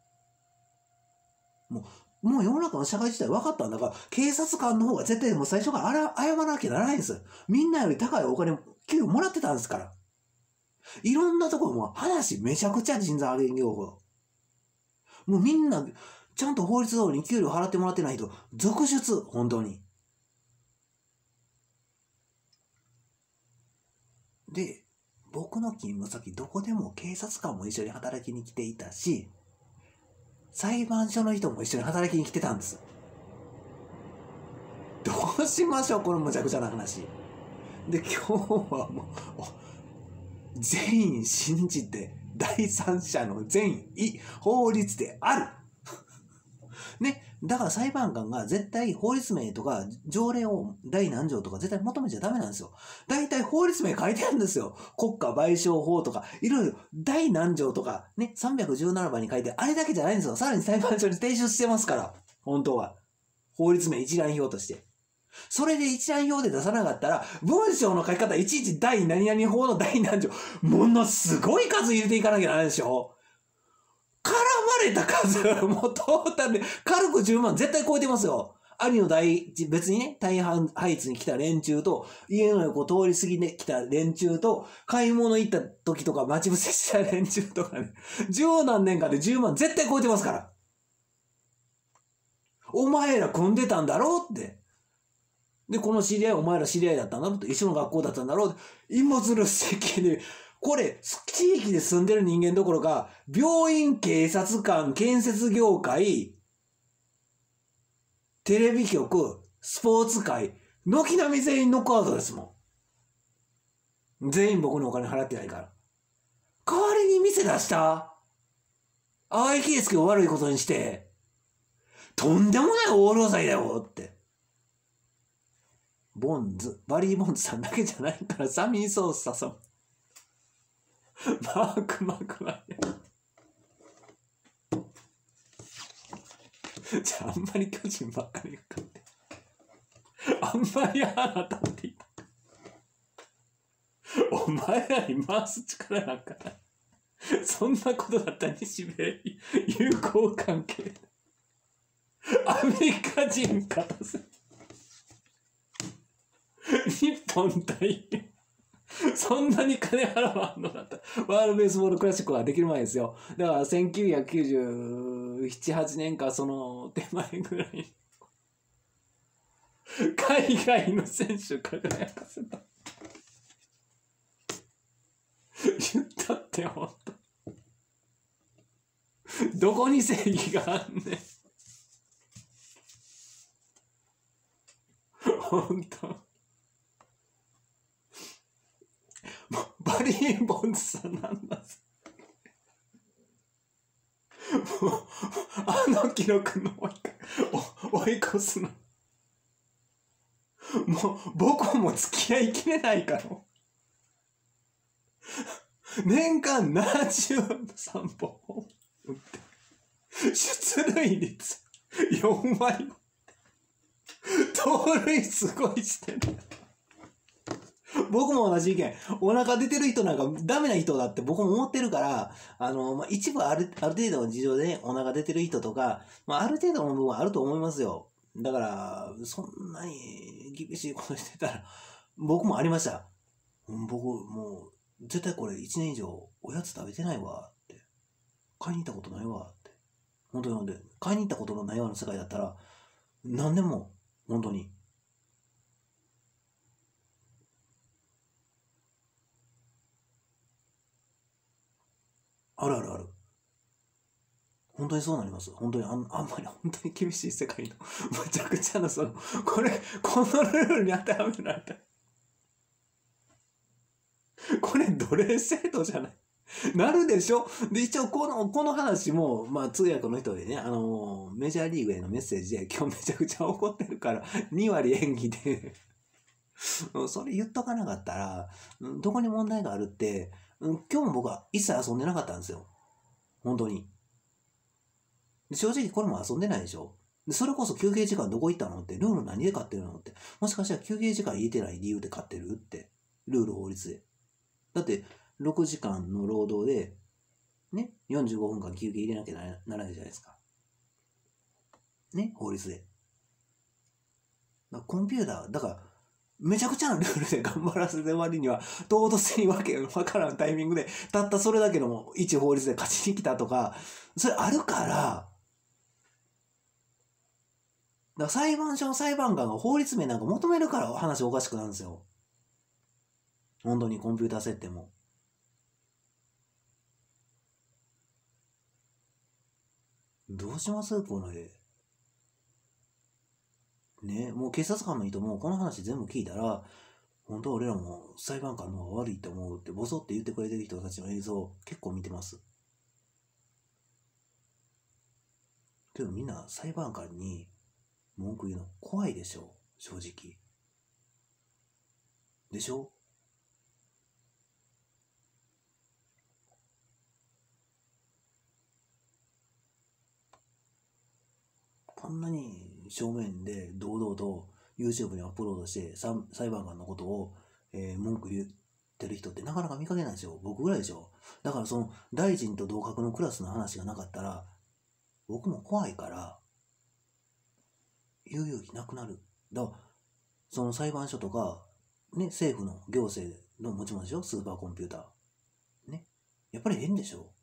もう世の中の社会自体分かったんだから、警察官の方が絶対もう最初から謝らなきゃならないんです。みんなより高いお金給料もらってたんですから。いろんなところも話めちゃくちゃ人材派遣業法。もうみんなちゃんと法律通りに給料払ってもらってない人続出、本当に。で、僕の勤務先どこでも警察官も一緒に働きに来ていたし、裁判所の人も一緒に働きに来てたんです。どうしましょう、このむちゃくちゃな話。で、今日はもう全員信じて、第三者の善意、法律である。ね、だから裁判官が絶対法律名とか条例を第何条とか絶対求めちゃダメなんですよ。大体法律名書いてあるんですよ。国家賠償法とか、いろいろ第何条とか、ね、317番に書いてあれだけじゃないんですよ。さらに裁判所に提出してますから、本当は。法律名一覧表として。それで一覧表で出さなかったら、文章の書き方いちいち第何々法の第何条、ものすごい数入れていかなきゃならないでしょ。絡まれた数、もうトータルで軽く10万絶対超えてますよ。兄の別にね、大半ハイツに来た連中と、家の横通り過ぎで来た連中と、買い物行った時とか待ち伏せした連中とかね、十何年間で10万絶対超えてますから。お前ら組んでたんだろうって。で、この知り合い、お前ら知り合いだったんだろうって、一緒の学校だったんだろうって、芋づる席で、これ、地域で住んでる人間どころか、病院、警察官、建設業界、テレビ局、スポーツ界、軒並み全員ノックアウトですもん。全員僕のお金払ってないから。代わりに店出した淡井圭介を悪いことにして、とんでもない横領罪だよって。ボンズ、バリー・ボンズさんだけじゃないから、サミー・ソーサさん。マーク・マクワイア。じゃあ、あんまり巨人ばっかり言って。あんまりあなたって言った。お前らに回す力なんかない。そんなことだったら日米友好関係。アメリカ人勝たせ。日本対そんなに金払わんのだったら、ワールドベースボールクラシックができる前ですよ。だから1997、8年かその手前ぐらいに、海外の選手輝かせた。言ったってほんと。どこに正義があんねん。ほんと。 バリー・ボンズさんなんだ。もう、あの記録の追い越すの。もう、僕も付き合いきれないから。年間73本打って、出塁率4割。盗塁すごいしてる。僕も同じ意見。お腹出てる人なんかダメな人だって僕も思ってるから、一部ある程度の事情でね、お腹出てる人とか、ある程度の部分はあると思いますよ。だから、そんなに厳しいことしてたら、僕もありました。僕、もう、絶対これ1年以上おやつ食べてないわって。買いに行ったことないわって。本当に買いに行ったことのないわの世界だったら、何でも、本当に。あるあるある。本当にそうなります。本当にあんまり本当に厳しい世界のむちゃくちゃなこのルールに当てはめられた。これ奴隷制度じゃないなるでしょ。で、一応この話も、通訳の人でね、メジャーリーグへのメッセージで今日めちゃくちゃ怒ってるから2割演技でそれ言っとかなかったら、どこに問題があるって、今日も僕は一切遊んでなかったんですよ。本当に。正直これも遊んでないでしょ。でそれこそ休憩時間どこ行ったのって、ルール何で買ってるのって、もしかしたら休憩時間入れてない理由で買ってるって、ルール法律で。だって、6時間の労働で、ね、45分間休憩入れなきゃならないじゃないですか。ね、法律で。コンピューター、だから、めちゃくちゃなルールで頑張らせて割には、唐突にわけわからんタイミングで、たったそれだけの一法律で勝ちに来たとか、それあるから、裁判所の裁判官が法律名なんか求めるから話おかしくなるんですよ。本当にコンピューター設定も。どうしますこの絵。ね、もう警察官の人もこの話全部聞いたら、本当は俺らも裁判官の方が悪いと思うってボソって言ってくれてる人たちの映像結構見てます。けどみんな裁判官に文句言うの怖いでしょ、正直。でしょ。こんなに正面で堂々と YouTube にアップロードして裁判官のことを、文句言ってる人ってなかなか見かけないですよ。僕ぐらいでしょ。だからその大臣と同格のクラスの話がなかったら僕も怖いから言う勇気なくなる。だからその裁判所とか、ね、政府の行政の持ち物でしょ、スーパーコンピューター。ね。やっぱり変でしょ。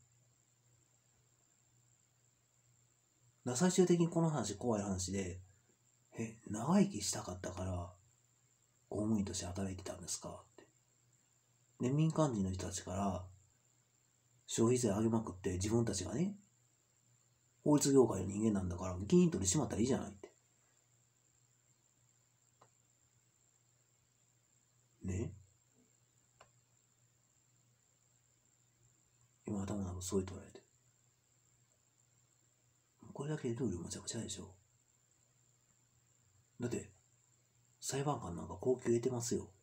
だから最終的にこの話怖い話で、長生きしたかったから公務員として働いてたんですかって。で、民間人の人たちから消費税上げまくって自分たちがね、法律業界の人間なんだから議員取り締まったらいいじゃないって。ね。今頭の中そういう捉えて。これだけでルールむちゃくちゃでしょ。だって、裁判官なんか高級得てますよ。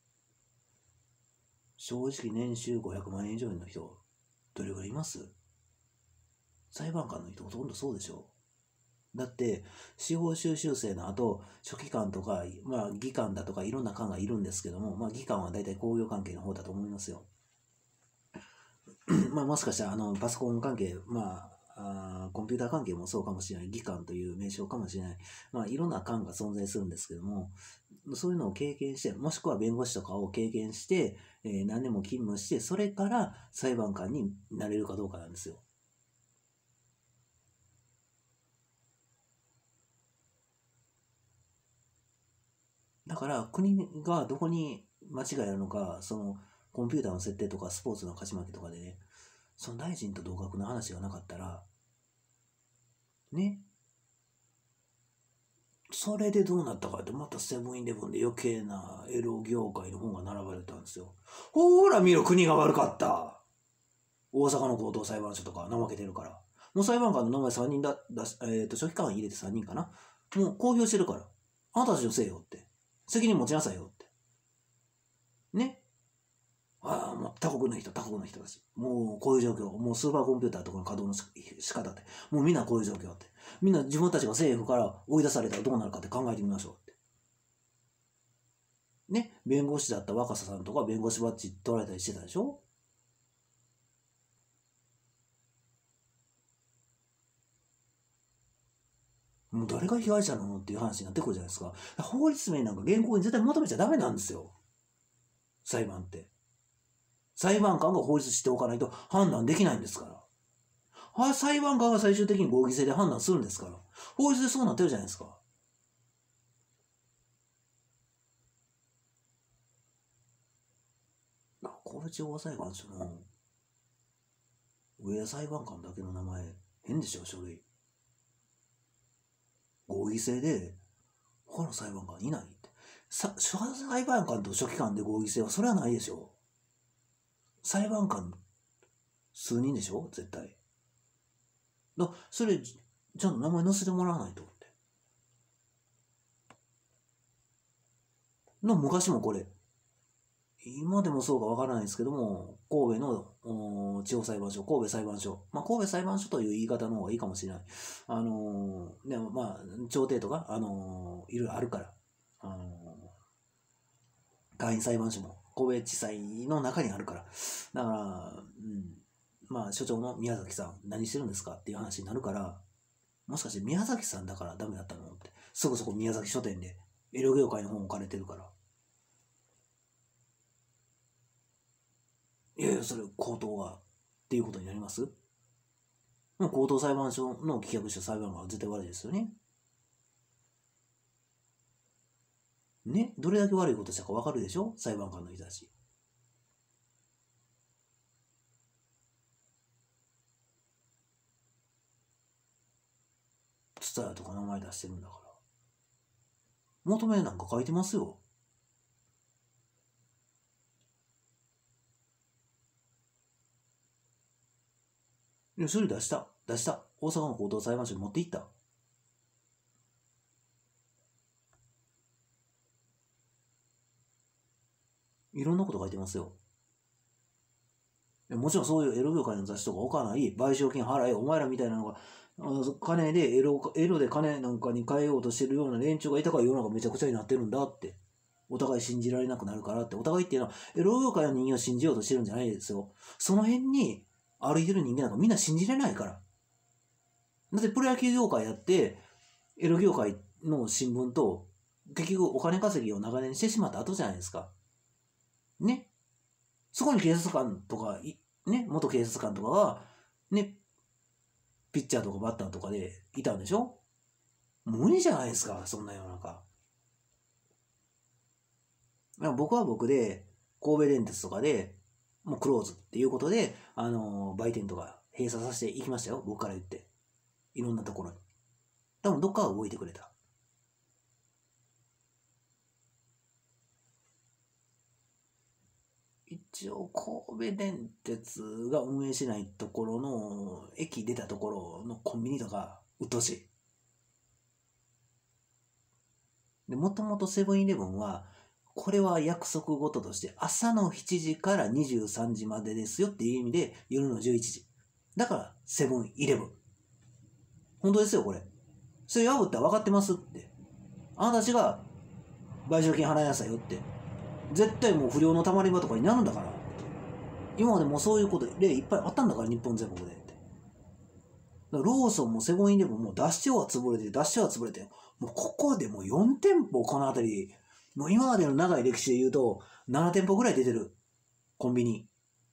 正直年収500万円以上の人、どれぐらいいます？裁判官の人ほとんどそうでしょ。だって、司法修習生の後、書記官とか、技官だとかいろんな官がいるんですけども、技官は大体工業関係の方だと思いますよ。もしかしたら、パソコン関係、コンピューター関係もそうかもしれない。技官という名称かもしれない。いろんな官が存在するんですけども、そういうのを経験して、もしくは弁護士とかを経験して、何年も勤務して、それから裁判官になれるかどうかなんですよ。だから国がどこに間違いあるのか、そのコンピューターの設定とかスポーツの勝ち負けとかでね、その大臣と同格の話がなかったら、ね、 それでどうなったかって、またセブンイレブンで余計なエロ業界の本が並ばれたんですよ。ほーら見ろ、国が悪かった。大阪の高等裁判所とか怠けてるから。もう裁判官の名前3人書記官入れて3人かな。もう公表してるから。あなたたちのせいよって。責任持ちなさいよって。ね。ああ、もう他国の人たち。もうこういう状況。もうスーパーコンピューターとかの稼働の仕方って。もうみんなこういう状況って。みんな自分たちが政府から追い出されたらどうなるかって考えてみましょうって。ね。弁護士だった若狭さんとか弁護士バッジ取られたりしてたでしょ。もう誰が被害者なのっていう話になってくるじゃないですか。法律名なんか原稿に絶対求めちゃダメなんですよ。裁判って。裁判官が法律しておかないと判断できないんですから。裁判官が最終的に合議制で判断するんですから。法律でそうなってるじゃないですか。神戸地方裁判所の上田裁判官だけの名前変でしょ、書類。合議制で他の裁判官いないって。裁判官と書記官で合議制はそれはないでしょ。裁判官数人でしょ絶対。それちゃんと名前載せてもらわないとって。昔もこれ今でもそうかわからないですけども、神戸の地方裁判所、神戸裁判所、神戸裁判所という言い方の方がいいかもしれない。でも朝廷とか、いろいろあるから、簡易裁判所も神戸地裁の中にあるから、だから、所長の宮崎さん、何してるんですかっていう話になるから、もしかして宮崎さんだからダメだったのって、そこそこ宮崎書店で、エロ業界の本置かれてるから、いやいや、それ、高等が、っていうことになります。高等裁判所の棄却した裁判官は絶対悪いですよね。ね、どれだけ悪いことしたか分かるでしょ裁判官の人たち。ツタヤとか名前出してるんだから。求めなんか書いてますよ。書類出した。大阪の高等裁判所に持って行った。いろんなこと書いてますよ。もちろんそういうエロ業界の雑誌とか置かない、賠償金払え、お前らみたいなのが、金でエロで金なんかに変えようとしてるような連中がいたから世の中めちゃくちゃになってるんだって。お互い信じられなくなるからって。お互いっていうのは、エロ業界の人間を信じようとしてるんじゃないですよ。その辺に歩いてる人間なんかみんな信じれないから。だってプロ野球業界やって、エロ業界の新聞と、結局お金稼ぎを長年してしまった後じゃないですか。ね。そこに警察官とか、ね、元警察官とかが、ね、ピッチャーとかバッターとかでいたんでしょ。無理じゃないですか、そんな世の中。僕は僕で、神戸電鉄とかで、もうクローズっていうことで、売店とか閉鎖させていきましたよ、僕から言って。いろんなところに。多分どっかは動いてくれた。一応、神戸電鉄が運営しないところの、駅出たところのコンビニとか、うっとうしい。で、もともとセブンイレブンは、これは約束事として朝の7時から23時までですよっていう意味で夜の11時。だからセブンイレブン。本当ですよ、これ。それ破ったら分かってますって。あなたたちが賠償金払いなさいよって。絶対もう不良のたまり場とかになるんだから。今までもうそういうこと例いっぱいあったんだから、日本全国でって。ローソンもセブンイレブンも出し手は潰れて、もうここでもう4店舗この辺り、もう今までの長い歴史で言うと7店舗ぐらい出てる。コンビニ。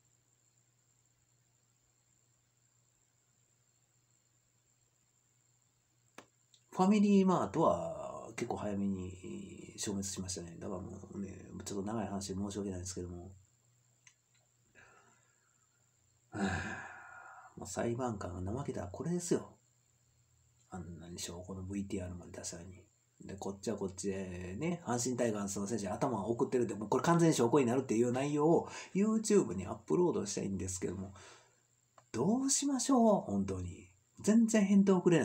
ファミリーマートは結構早めに消滅しましたね。だからもうね、ちょっと長い話で申し訳ないですけども。もう裁判官が怠けたらこれですよ。あんなに証拠の VTR まで出したのに。 で、こっちはこっちでね、阪神タイガースの選手に頭を送ってるって、もうこれ完全に証拠になるっていう内容を YouTube にアップロードしたいんですけども、どうしましょう本当に。全然返答くれない。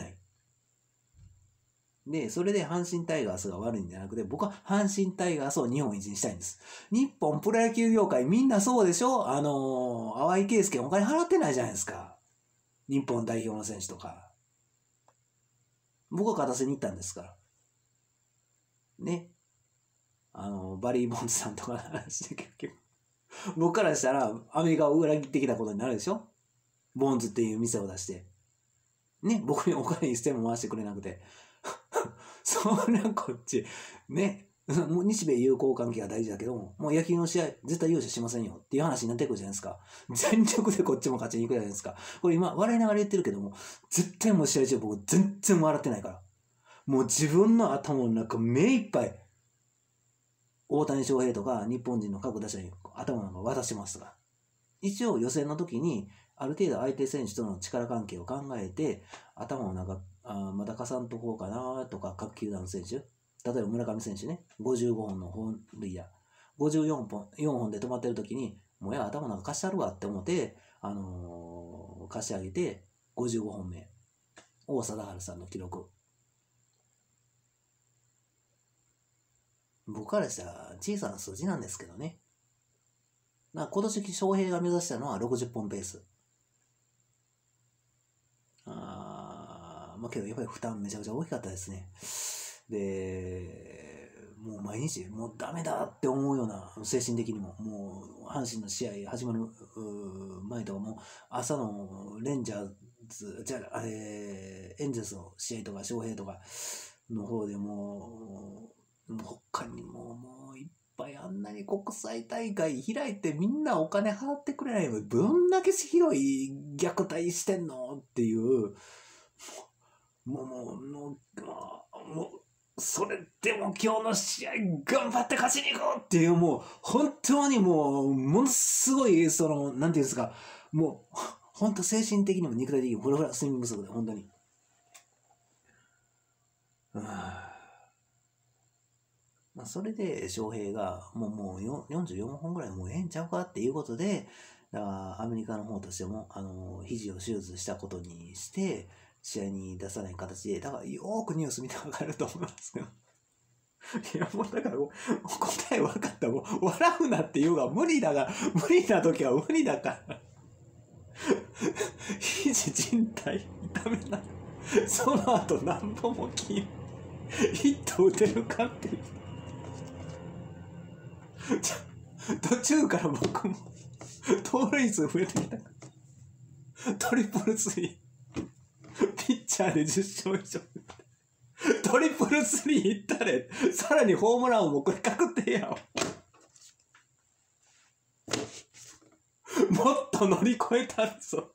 で、それで阪神タイガースが悪いんじゃなくて、僕は阪神タイガースを日本一にしたいんです。日本プロ野球業界みんなそうでしょ？淡井圭介お金払ってないじゃないですか。日本代表の選手とか。僕は勝たせに行ったんですから。ね。バリー・ボンズさんとかの話で結局。僕からしたらアメリカを裏切ってきたことになるでしょ？ボンズっていう店を出して。ね。僕にお金一銭も回してくれなくて。そんなこっち。ね。もう日米友好関係が大事だけども、もう野球の試合絶対優勝しませんよっていう話になってくるじゃないですか。全力でこっちも勝ちに行くじゃないですか。これ今笑いながら言ってるけども、絶対もう試合中僕全然笑ってないから。もう自分の頭の中目いっぱい、大谷翔平とか日本人の各打者に頭の中渡してますから。一応予選の時にある程度相手選手との力関係を考えて、頭の中、まだかさんとこうかなとか、各球団の選手、例えば村上選手ね、55本の本塁打、54本、4本で止まってる時に、もう頭の中貸してあるわって思って、貸してあげて、55本目、王貞治さんの記録。僕からしたら小さな数字なんですけどね。今年翔平が目指したのは60本ペース。けどやっぱり負担めちゃくちゃ大きかったですね。で、もう毎日もうダメだって思うような、精神的にも、もう阪神の試合始まる前とかも朝のレンジャーズ、エンゼルスの試合とか翔平とかの方でもう他にもいっぱいあんなに国際大会開いてみんなお金払ってくれないのにどんだけ広い虐待してんのっていう、それでも今日の試合頑張って勝ちに行こうっていう、もう本当にものすごいなんていうんですか、もう本当精神的にも肉体的にもフラフラスイング不足で本当に。それで翔平がもう44本ぐらいもうええんちゃうかっていうことで、だからアメリカの方としても肘を手術したことにして試合に出さない形で、だからよーくニュース見てわかると思いますけど。いやもうだから答え分かった。もう笑うなっていうが無理な時は無理だから肘靭帯痛めない。その後何本もヒット打てるかっていう途中から僕も盗塁数増えてきた。トリプルスリーピッチャーで10勝以上トリプルスリーいったれ、さらにホームランをもうこれ確定やわ。もっと乗り越えたんぞ。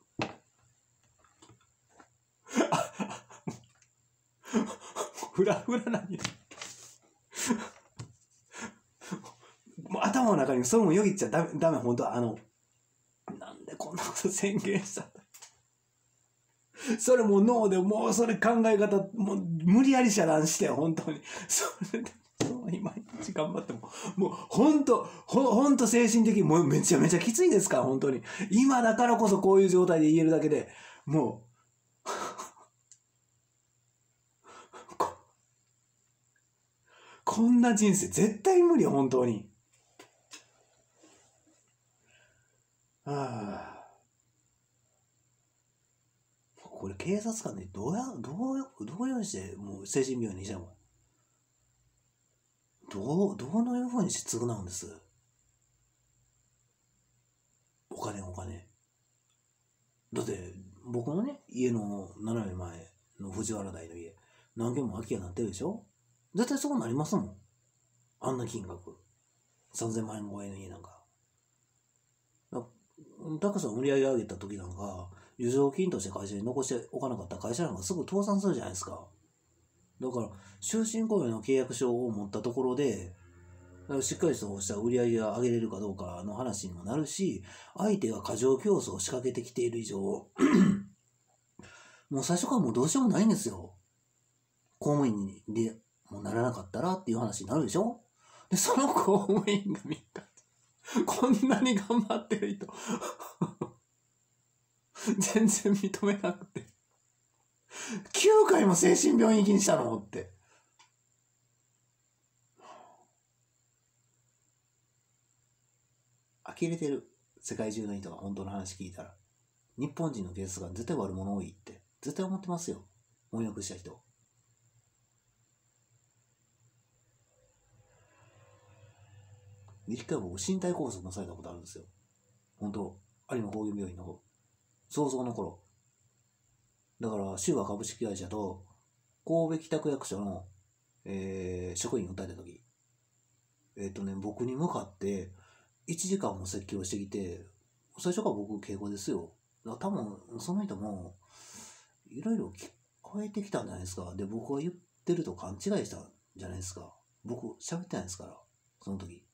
フラフラなにもう頭の中にそれもよぎっちゃダメ本当はなんでこんなこと宣言したんだ。それもう脳でもうそれ考え方もう無理やり遮断して本当にそれで毎日頑張ってもう本当精神的にもうめちゃめちゃきついですから本当に今だからこそこういう状態で言えるだけでもうこんな人生絶対無理本当に。これ警察官でどういうしてもう精神病院にしてもどのいうふうにして償うんです。お金だって僕のね家の斜め前の藤原台の家何軒も空き家になってるでしょ。絶対そうなりますもん。あんな金額3000万円超えの家なんか高さを売り上げ上げた時なんか余剰金として会社に残しておかなかった会社なんかすぐ倒産するじゃないですか。だから終身雇用の契約書を持ったところでしっかりとした売り上げが上げれるかどうかの話にもなるし、相手が過剰競争を仕掛けてきている以上もう最初からもうどうしようもないんですよ。公務員にもうならなかったらっていう話になるでしょ。で、その公務員が3日、こんなに頑張ってる人、全然認めなくて、9回も精神病院行きにしたのって。呆れてる。世界中の人が本当の話聞いたら。日本人のケースが絶対悪者多いって絶対思ってますよ。翻訳した人。一回僕身体拘束されたことあるんですよ。本当、有馬高原病院の方。想像の頃。だから修和株式会社と神戸北区役所の、職員を訴えた時、僕に向かって1時間も説教してきて、最初から僕敬語ですよ。だから多分その人もいろいろ聞こえてきたんじゃないですか。で、僕が言ってると勘違いしたんじゃないですか。僕喋ってないですから、その時。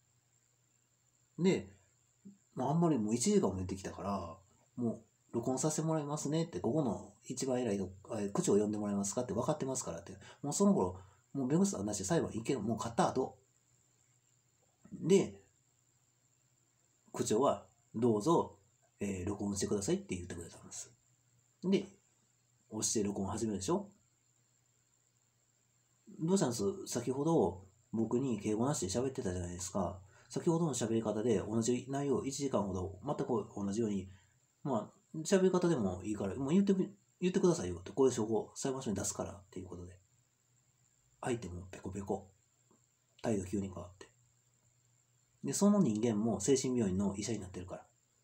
で、あんまりもう1時間も言ってきたから、もう録音させてもらいますねって、ここの一番偉いと、区長を呼んでもらえますかって分かってますからって、もうその頃、もう弁護士さんなしで裁判行ける、もう勝った後。で、区長はどうぞ、録音してくださいって言ってくれたんです。で、押して録音始めるでしょ。どうしたんです？先ほど僕に敬語なしで喋ってたじゃないですか。先ほどの喋り方で同じ内容1時間ほど全く同じように、まあ、喋り方でもいいから、もう言ってくださいよって、こういう証拠を裁判所に出すからっていうことで。相手もペコペコ。態度急に変わって。で、その人間も精神病院の医者になってるから。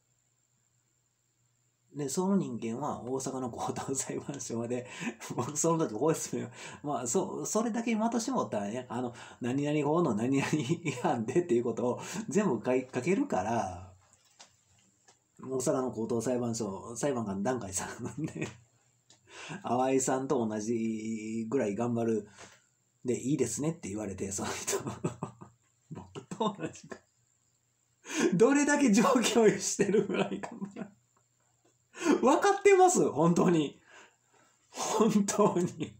で、その人間は大阪の高等裁判所まで、僕その時法律名、まあ、それだけまとしてもったらね、何々法の何々違反でっていうことを全部書けるから、大阪の高等裁判所、裁判官段階さんで、淡井さんと同じぐらい頑張るでいいですねって言われて、その人、僕と同じか。どれだけ上教育してるぐらい頑張る。分かってます本当に。本当に。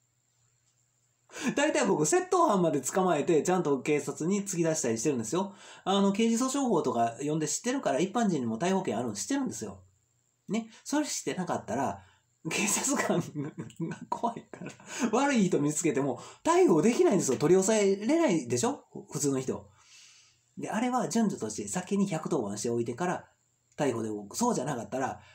大体僕、窃盗犯まで捕まえて、ちゃんと警察に突き出したりしてるんですよ。刑事訴訟法とか読んで知ってるから、一般人にも逮捕権あるの知ってるんですよ。ね。それ知ってなかったら、警察官が怖いから、悪い人見つけても、逮捕できないんですよ。取り押さえれないでしょ普通の人。で、あれは順序として先に110番しておいてから、逮捕で動く。そうじゃなかったら、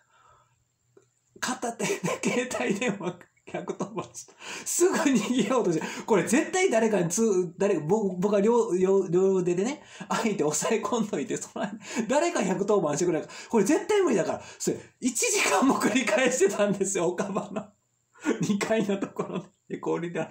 片手で携帯電話110番して、すぐ逃げようとして、これ絶対誰かに僕が両腕でね、相手押さえ込んどいて、誰か110番してくれるか、これ絶対無理だから、それ1時間も繰り返してたんですよ、岡場の2階のところで、氷で。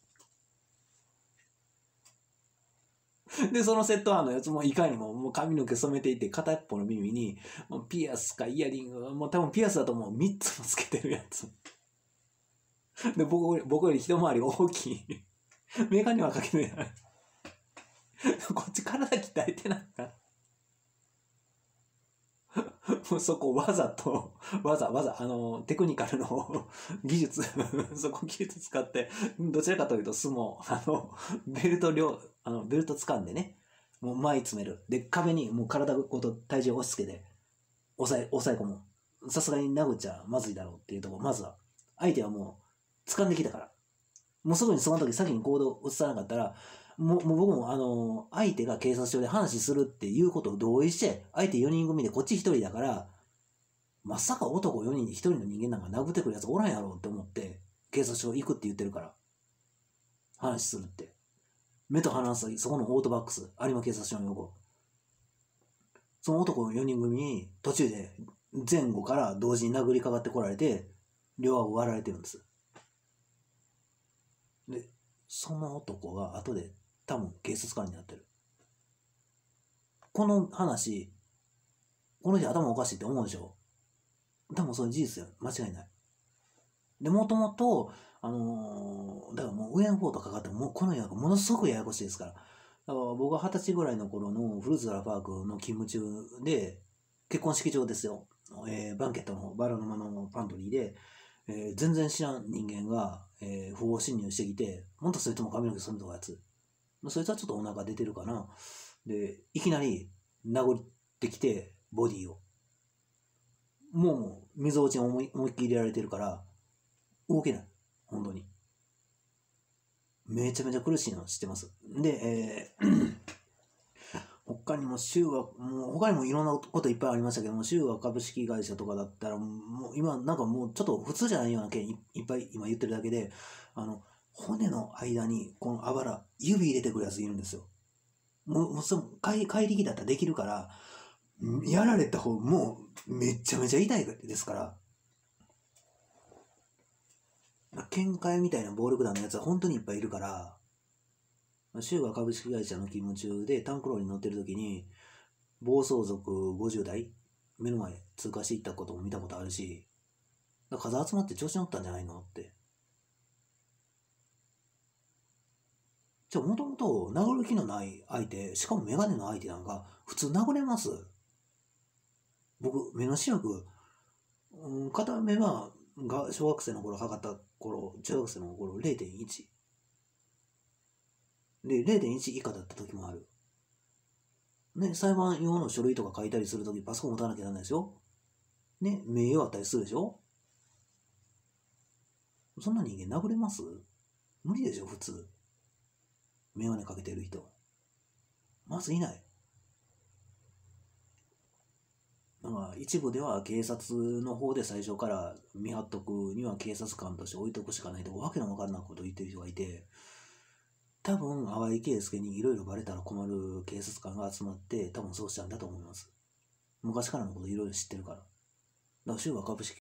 で、その窃盗犯のやつもいかにもう髪の毛染めていて、片っぽの耳に、もうピアスかイヤリング、もう多分ピアスだともう3つもつけてるやつ。で、僕より一回り大きい。メガネはかけてない。こっち体鍛えてないから。もうそこわざ、テクニカルの技術、そこ技術使って、どちらかというと相撲、ベルト掴んでね、もう前詰める。で、壁にもう体ごと体重を押し付けて、抑え込む。さすがに殴っちゃまずいだろうっていうところ、まずは。相手はもう掴んできたから。もうすぐにその時先に行動を移さなかったら、もう僕も相手が警察署で話するっていうことを同意して、相手4人組でこっち1人だから、まさか男4人で1人の人間なんか殴ってくるやつおらんやろって思って、警察署行くって言ってるから、話するって。目と鼻の先、そこのオートバックス、有馬警察署の横。その男4人組に途中で前後から同時に殴りかかってこられて、両顎を割られてるんです。で、その男が後で多分警察官になってる。この話、この人頭おかしいって思うでしょ。多分それ事実よ。間違いない。で、もともと、だからもう上の方とかかってもうこの世がものすごくややこしいですから。だから僕が20歳ぐらいの頃のフルーツザラパークの勤務中で、結婚式場ですよ。バンケットのバラの間のパントリーで、 全然知らん人間が、不法侵入してきて、もっとそいつも髪の毛染めたやつ。そいつはちょっとお腹出てるかな。で、いきなり殴ってきて、ボディを。もう、溝落ちに思いっきり入れられてるから、動けない。本当に。めちゃめちゃ苦しいの知ってます。で、他にも他にもいろんなこといっぱいありましたけども、州和株式会社とかだったら、もう今なんかもうちょっと普通じゃないような件いっぱい今言ってるだけで、骨の間にこのあばら、指入れてくるやついるんですよ。もうその怪力だったらできるから、やられた方もうめちゃめちゃ痛いですから、見解みたいな暴力団のやつは本当にいっぱいいるから、州和株式会社の勤務中でタンクロールに乗ってる時に、暴走族50代、目の前通過していったことも見たことあるし、数集まって調子乗ったんじゃないのって。じゃあもともと殴る気のない相手、しかもメガネの相手なんか普通殴れます？僕、目の視力、片目は小学生の頃測った頃、中学生の頃 0.1。で、0.1以下だった時もある。ね、裁判用の書類とか書いたりするときパソコン持たなきゃならないですよ。ね、名誉あったりするでしょ。そんな人間殴れます？無理でしょ、普通。メガネかけてる人。まずいない。なんか一部では警察の方で最初から見張っとくには警察官として置いとくしかないとかわけのわからないことを言ってる人がいて、多分淡井圭介にいろいろバレたら困る警察官が集まって多分そうしたんだと思います。昔からのこといろいろ知ってるから。だから州は株式